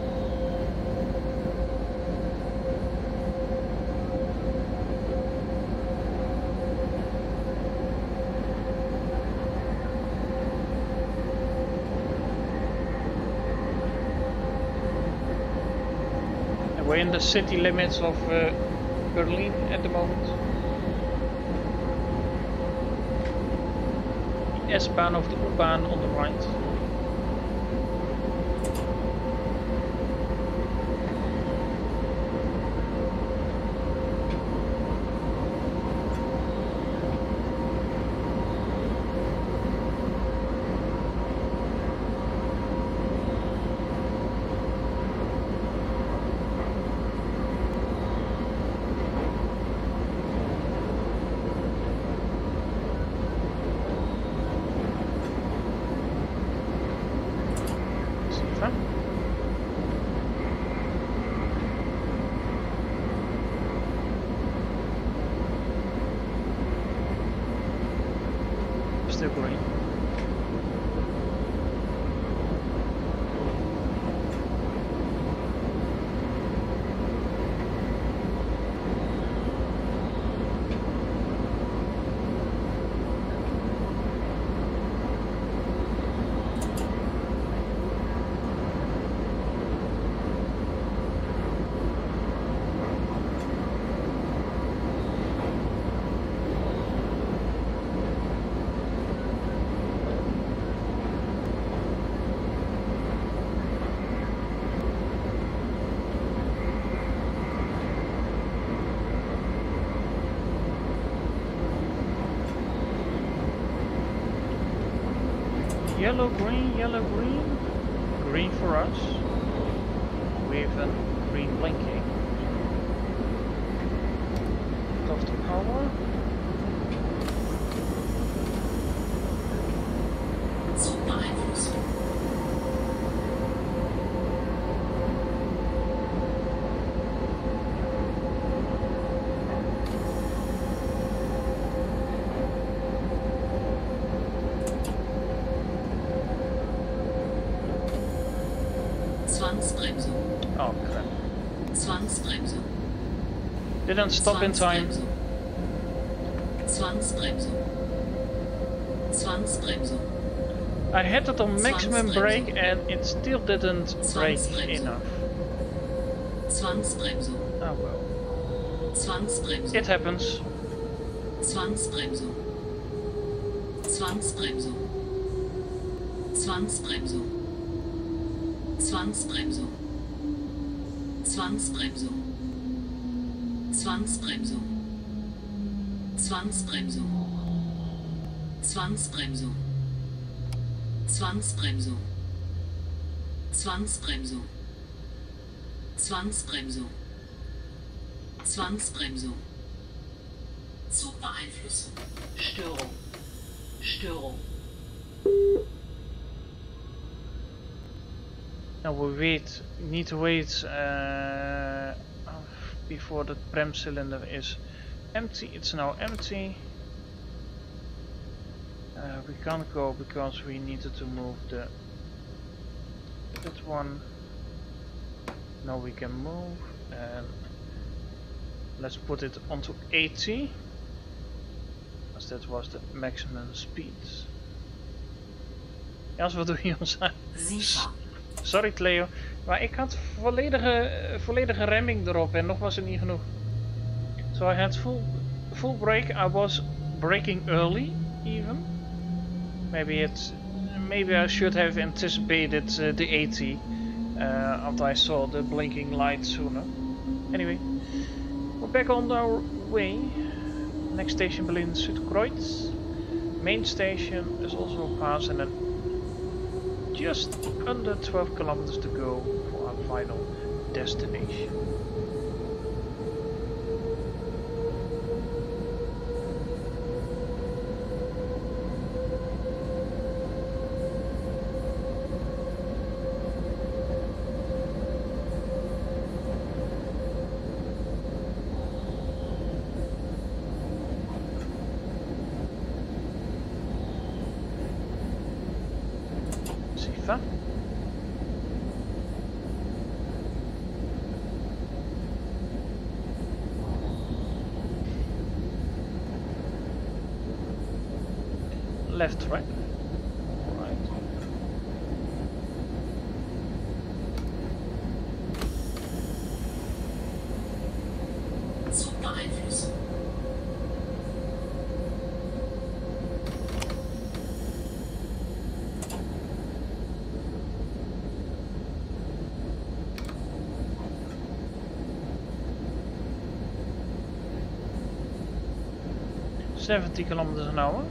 And we're in the city limits of uh, Berlin at the moment. S-Bahn of the U-Bahn on the right. Still green. Yellow, green, yellow, green. Green for us. With a green blinking. Off the power. Oh crap. Didn't stop in time. I had it on maximum brake and it still didn't brake enough. Oh well. It happens. Zwangsbremsung. Zwangsbremsung. Zwangsbremsung. Zwangsbremsung. Zwangsbremsung. Zwangsbremsung. Zwangsbremsung. Zwangsbremsung. Zwangsbremsung. Zwangsbremsung. Zwangsbremsung. Zwangsbremsung. Zugbeeinflussung. Störung. Störung. Now we wait, need to wait uh, before the brem cylinder is empty. It's now empty. Uh, we can't go because we needed to move the that one. Now we can move and let's put it onto eighty, as that was the maximum speed. Jans, wat doe je ons aan? Sicher. Sorry Cleo, maar ik had volledige, volledige remming erop en nog was het niet genoeg. So I had full, full brake. I was braking early even. Maybe it's, maybe I should have anticipated uh, the eighty uh, after I saw the blinking light sooner. Anyway, we're back on our way. Next station Berlin Südkreuz. Main station is also passed and then just under twelve kilometers to go for our final destination. Sifa. Left, right? Right. Zugbeeinflussung. seventy kilometers an hour.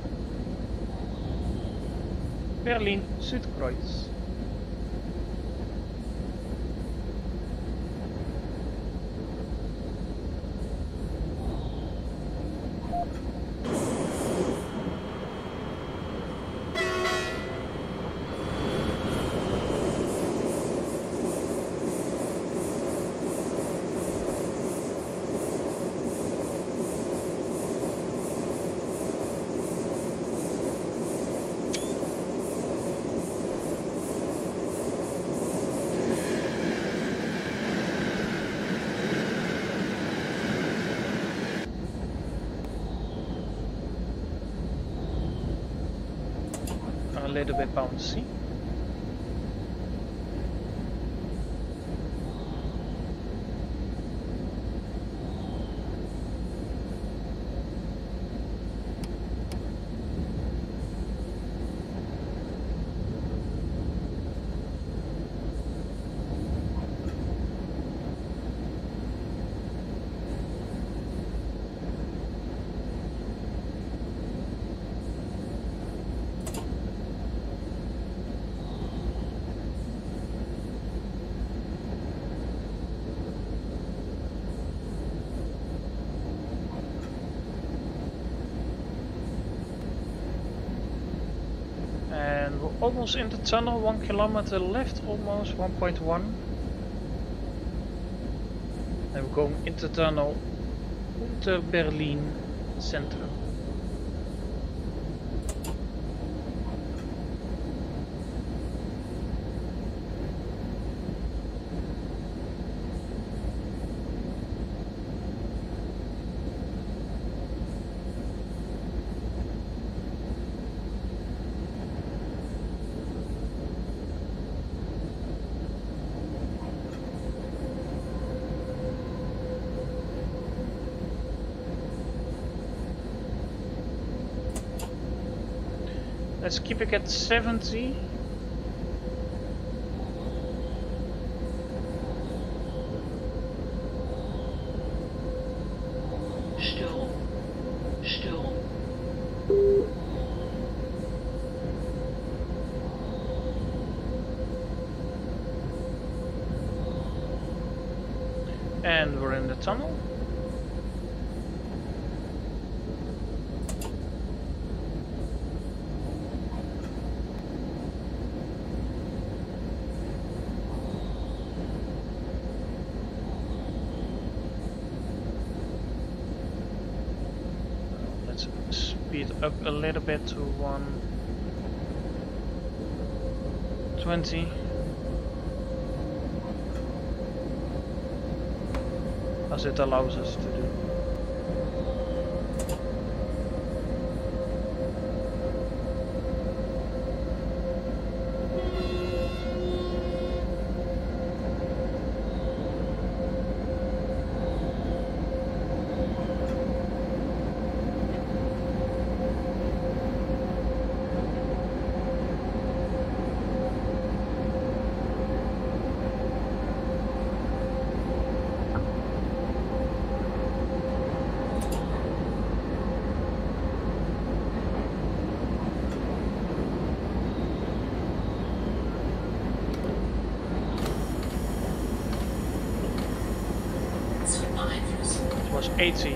Berlin Südkreuz. A little bit bouncy. And we're almost in the tunnel, one kilometer left, almost one point one. And we're going into the tunnel Unter Berlin Centrum. Let's keep it at seventy. Störung. Störung. And we're in the tunnel. speed up a little bit to one twenty. As it allows us to do. It was eighty.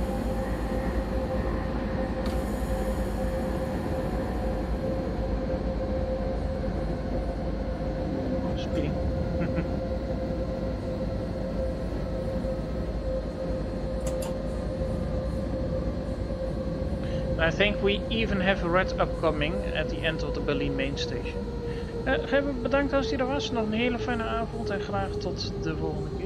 Speeding. I think we even have a red upcoming at the end of the Berlin main station. Uh, Gerben, bedankt als je er was. Nog een hele fijne avond en graag tot de volgende keer.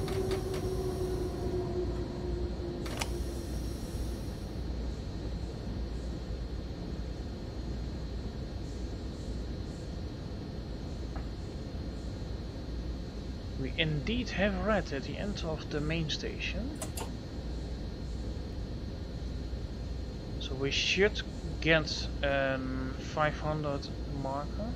We indeed have red at the end of the main station. So we should get a um, five hundred marker.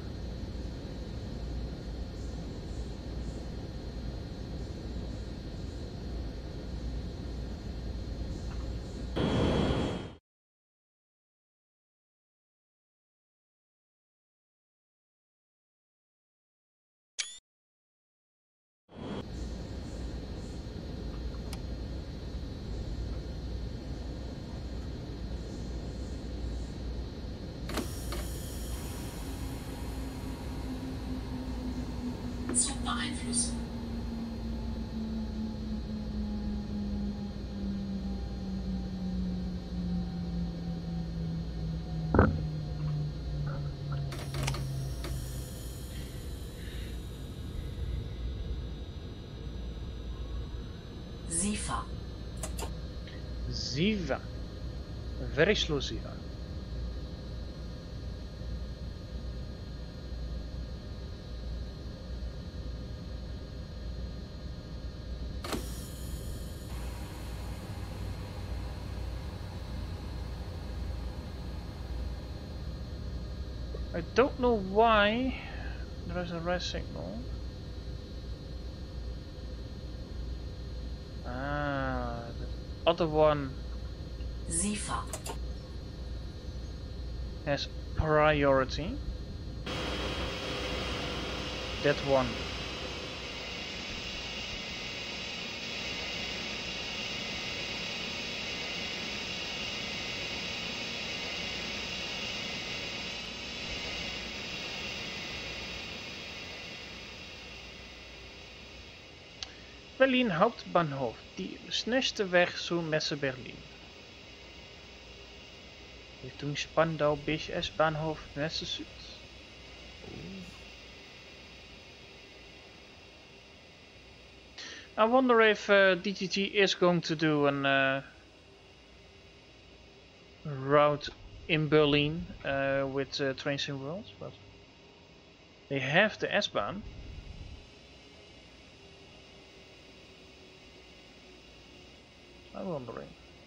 Zug beeinflussen. Sifa. Ziva. Very slow Ziva. I don't know why there is a red signal. Ah, the other one Sifa. has priority. That one. Berlin Hauptbahnhof, die schnellste Weg zu Messe Berlin. Richtung Spandau B C S-Bahnhof Messe Süd. I wonder if uh, D T G is going to do an uh, route in Berlin uh, with uh, Trains in Worlds, but they have the S-Bahn. I'm wondering.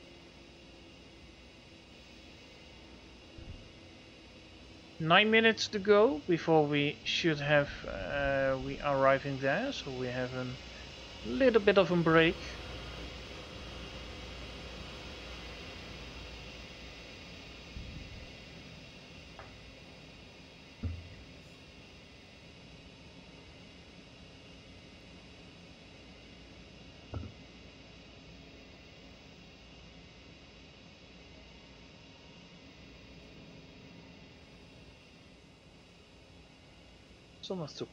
Nine minutes to go before we should have uh, we are arriving there, so we have a little bit of a break. Zonnerzug.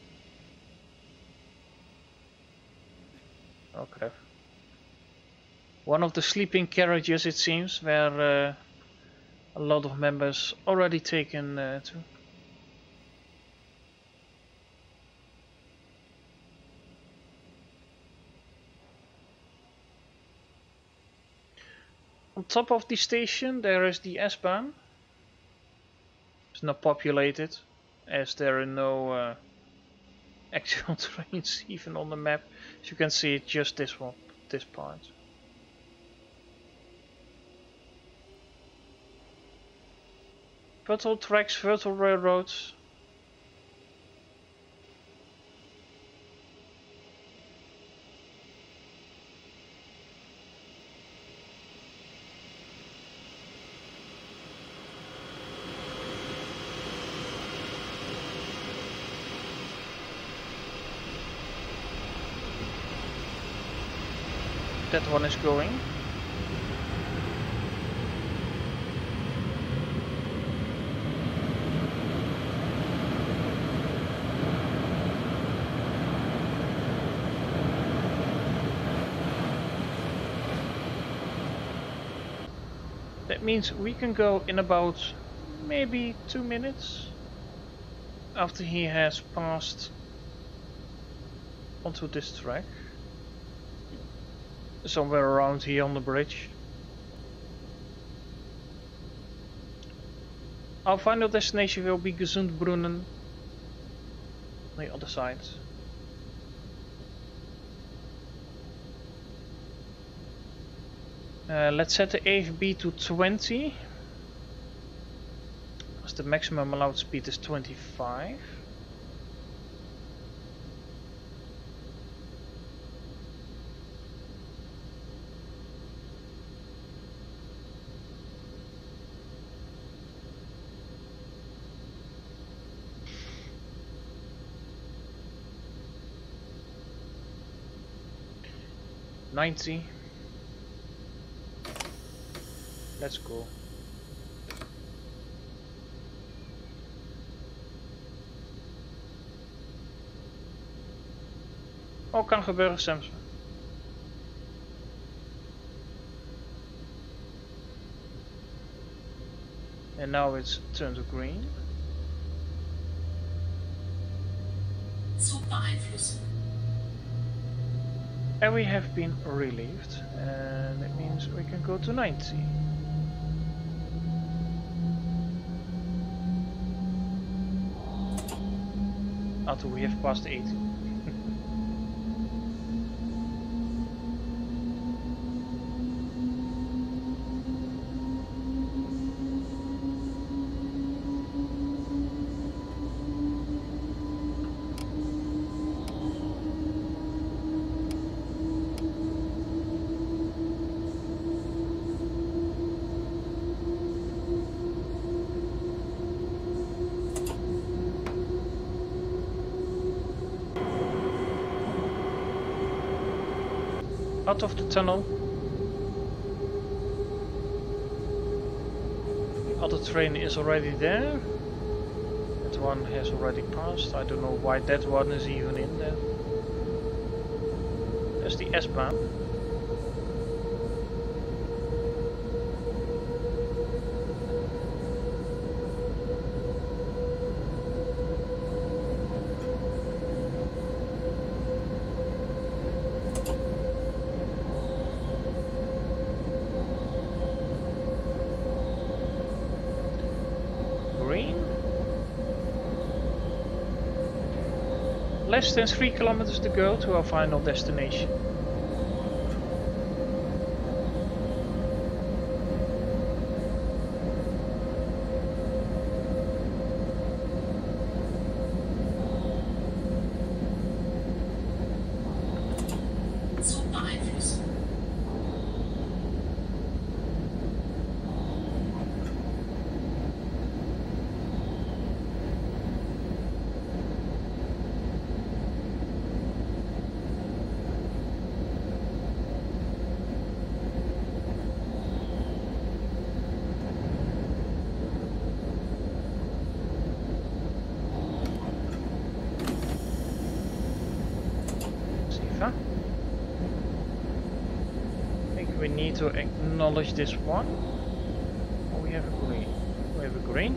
Okay. One of the sleeping carriages, it seems, where uh, a lot of members already taken uh, to. On top of the station there is the S-Bahn. It's not populated, as there are no uh, actual trains even on the map. As you can see, it's just this one, this part. Virtual tracks, virtual railroads. That one is going. That means we can go in about maybe two minutes after he has passed onto this track. Somewhere around here on the bridge. Our final destination will be Gesundbrunnen on the other side. Uh, let's set the A F B to twenty, because the maximum allowed speed is twenty-five. ninety. Let's go. Oh, kan gebeuren, Samson. And now it's turned to green. Zugbeeinflussung. And we have been relieved, and that means we can go to ninety. After we have passed eighty. Out of the tunnel. The other train is already there. That one has already passed. I don't know why that one is even in there. There's the S-Bahn. Less than three kilometers to go to our final destination. Zugbeeinflussung. need to acknowledge this one. Oh, we have a green. We have a green.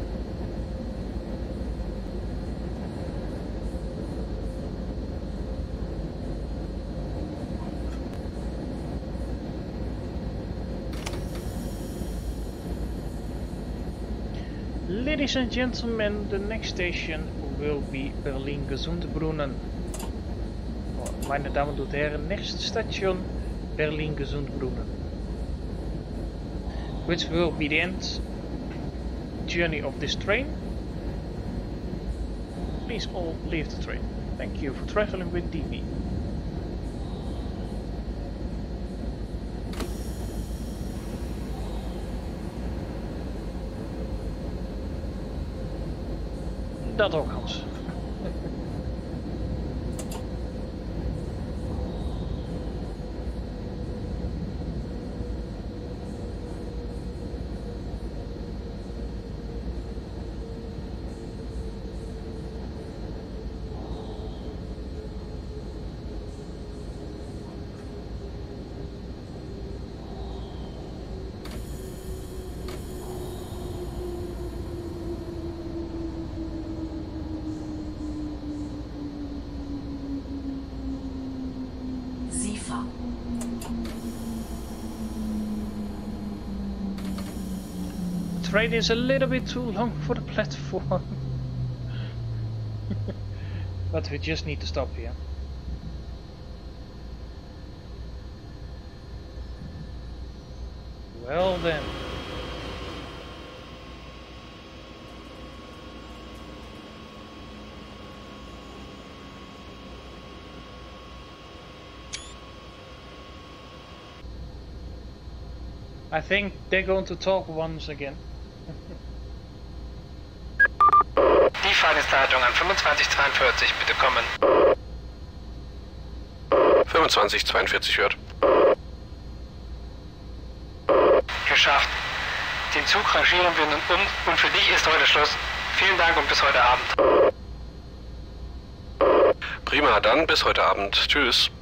Ladies and gentlemen, the next station will be Berlin-Gesundbrunnen. Oh, meine Damen und Herren, next station Berlin-Gesundbrunnen, which will be the end journey of this train. Please all leave the train. Thank you for traveling with D B. Dat ook, Hans. The train is a little bit too long for the platform. But we just need to stop here. Well then. I think they're going to talk once again. Die Fahrdienstleitung an fünfundzwanzig zweiundvierzig, bitte kommen. fünfundzwanzig zweiundvierzig hört. Geschafft. Den Zug rangieren wir nun um und für dich ist heute Schluss. Vielen Dank und bis heute Abend. Prima, dann bis heute Abend. Tschüss.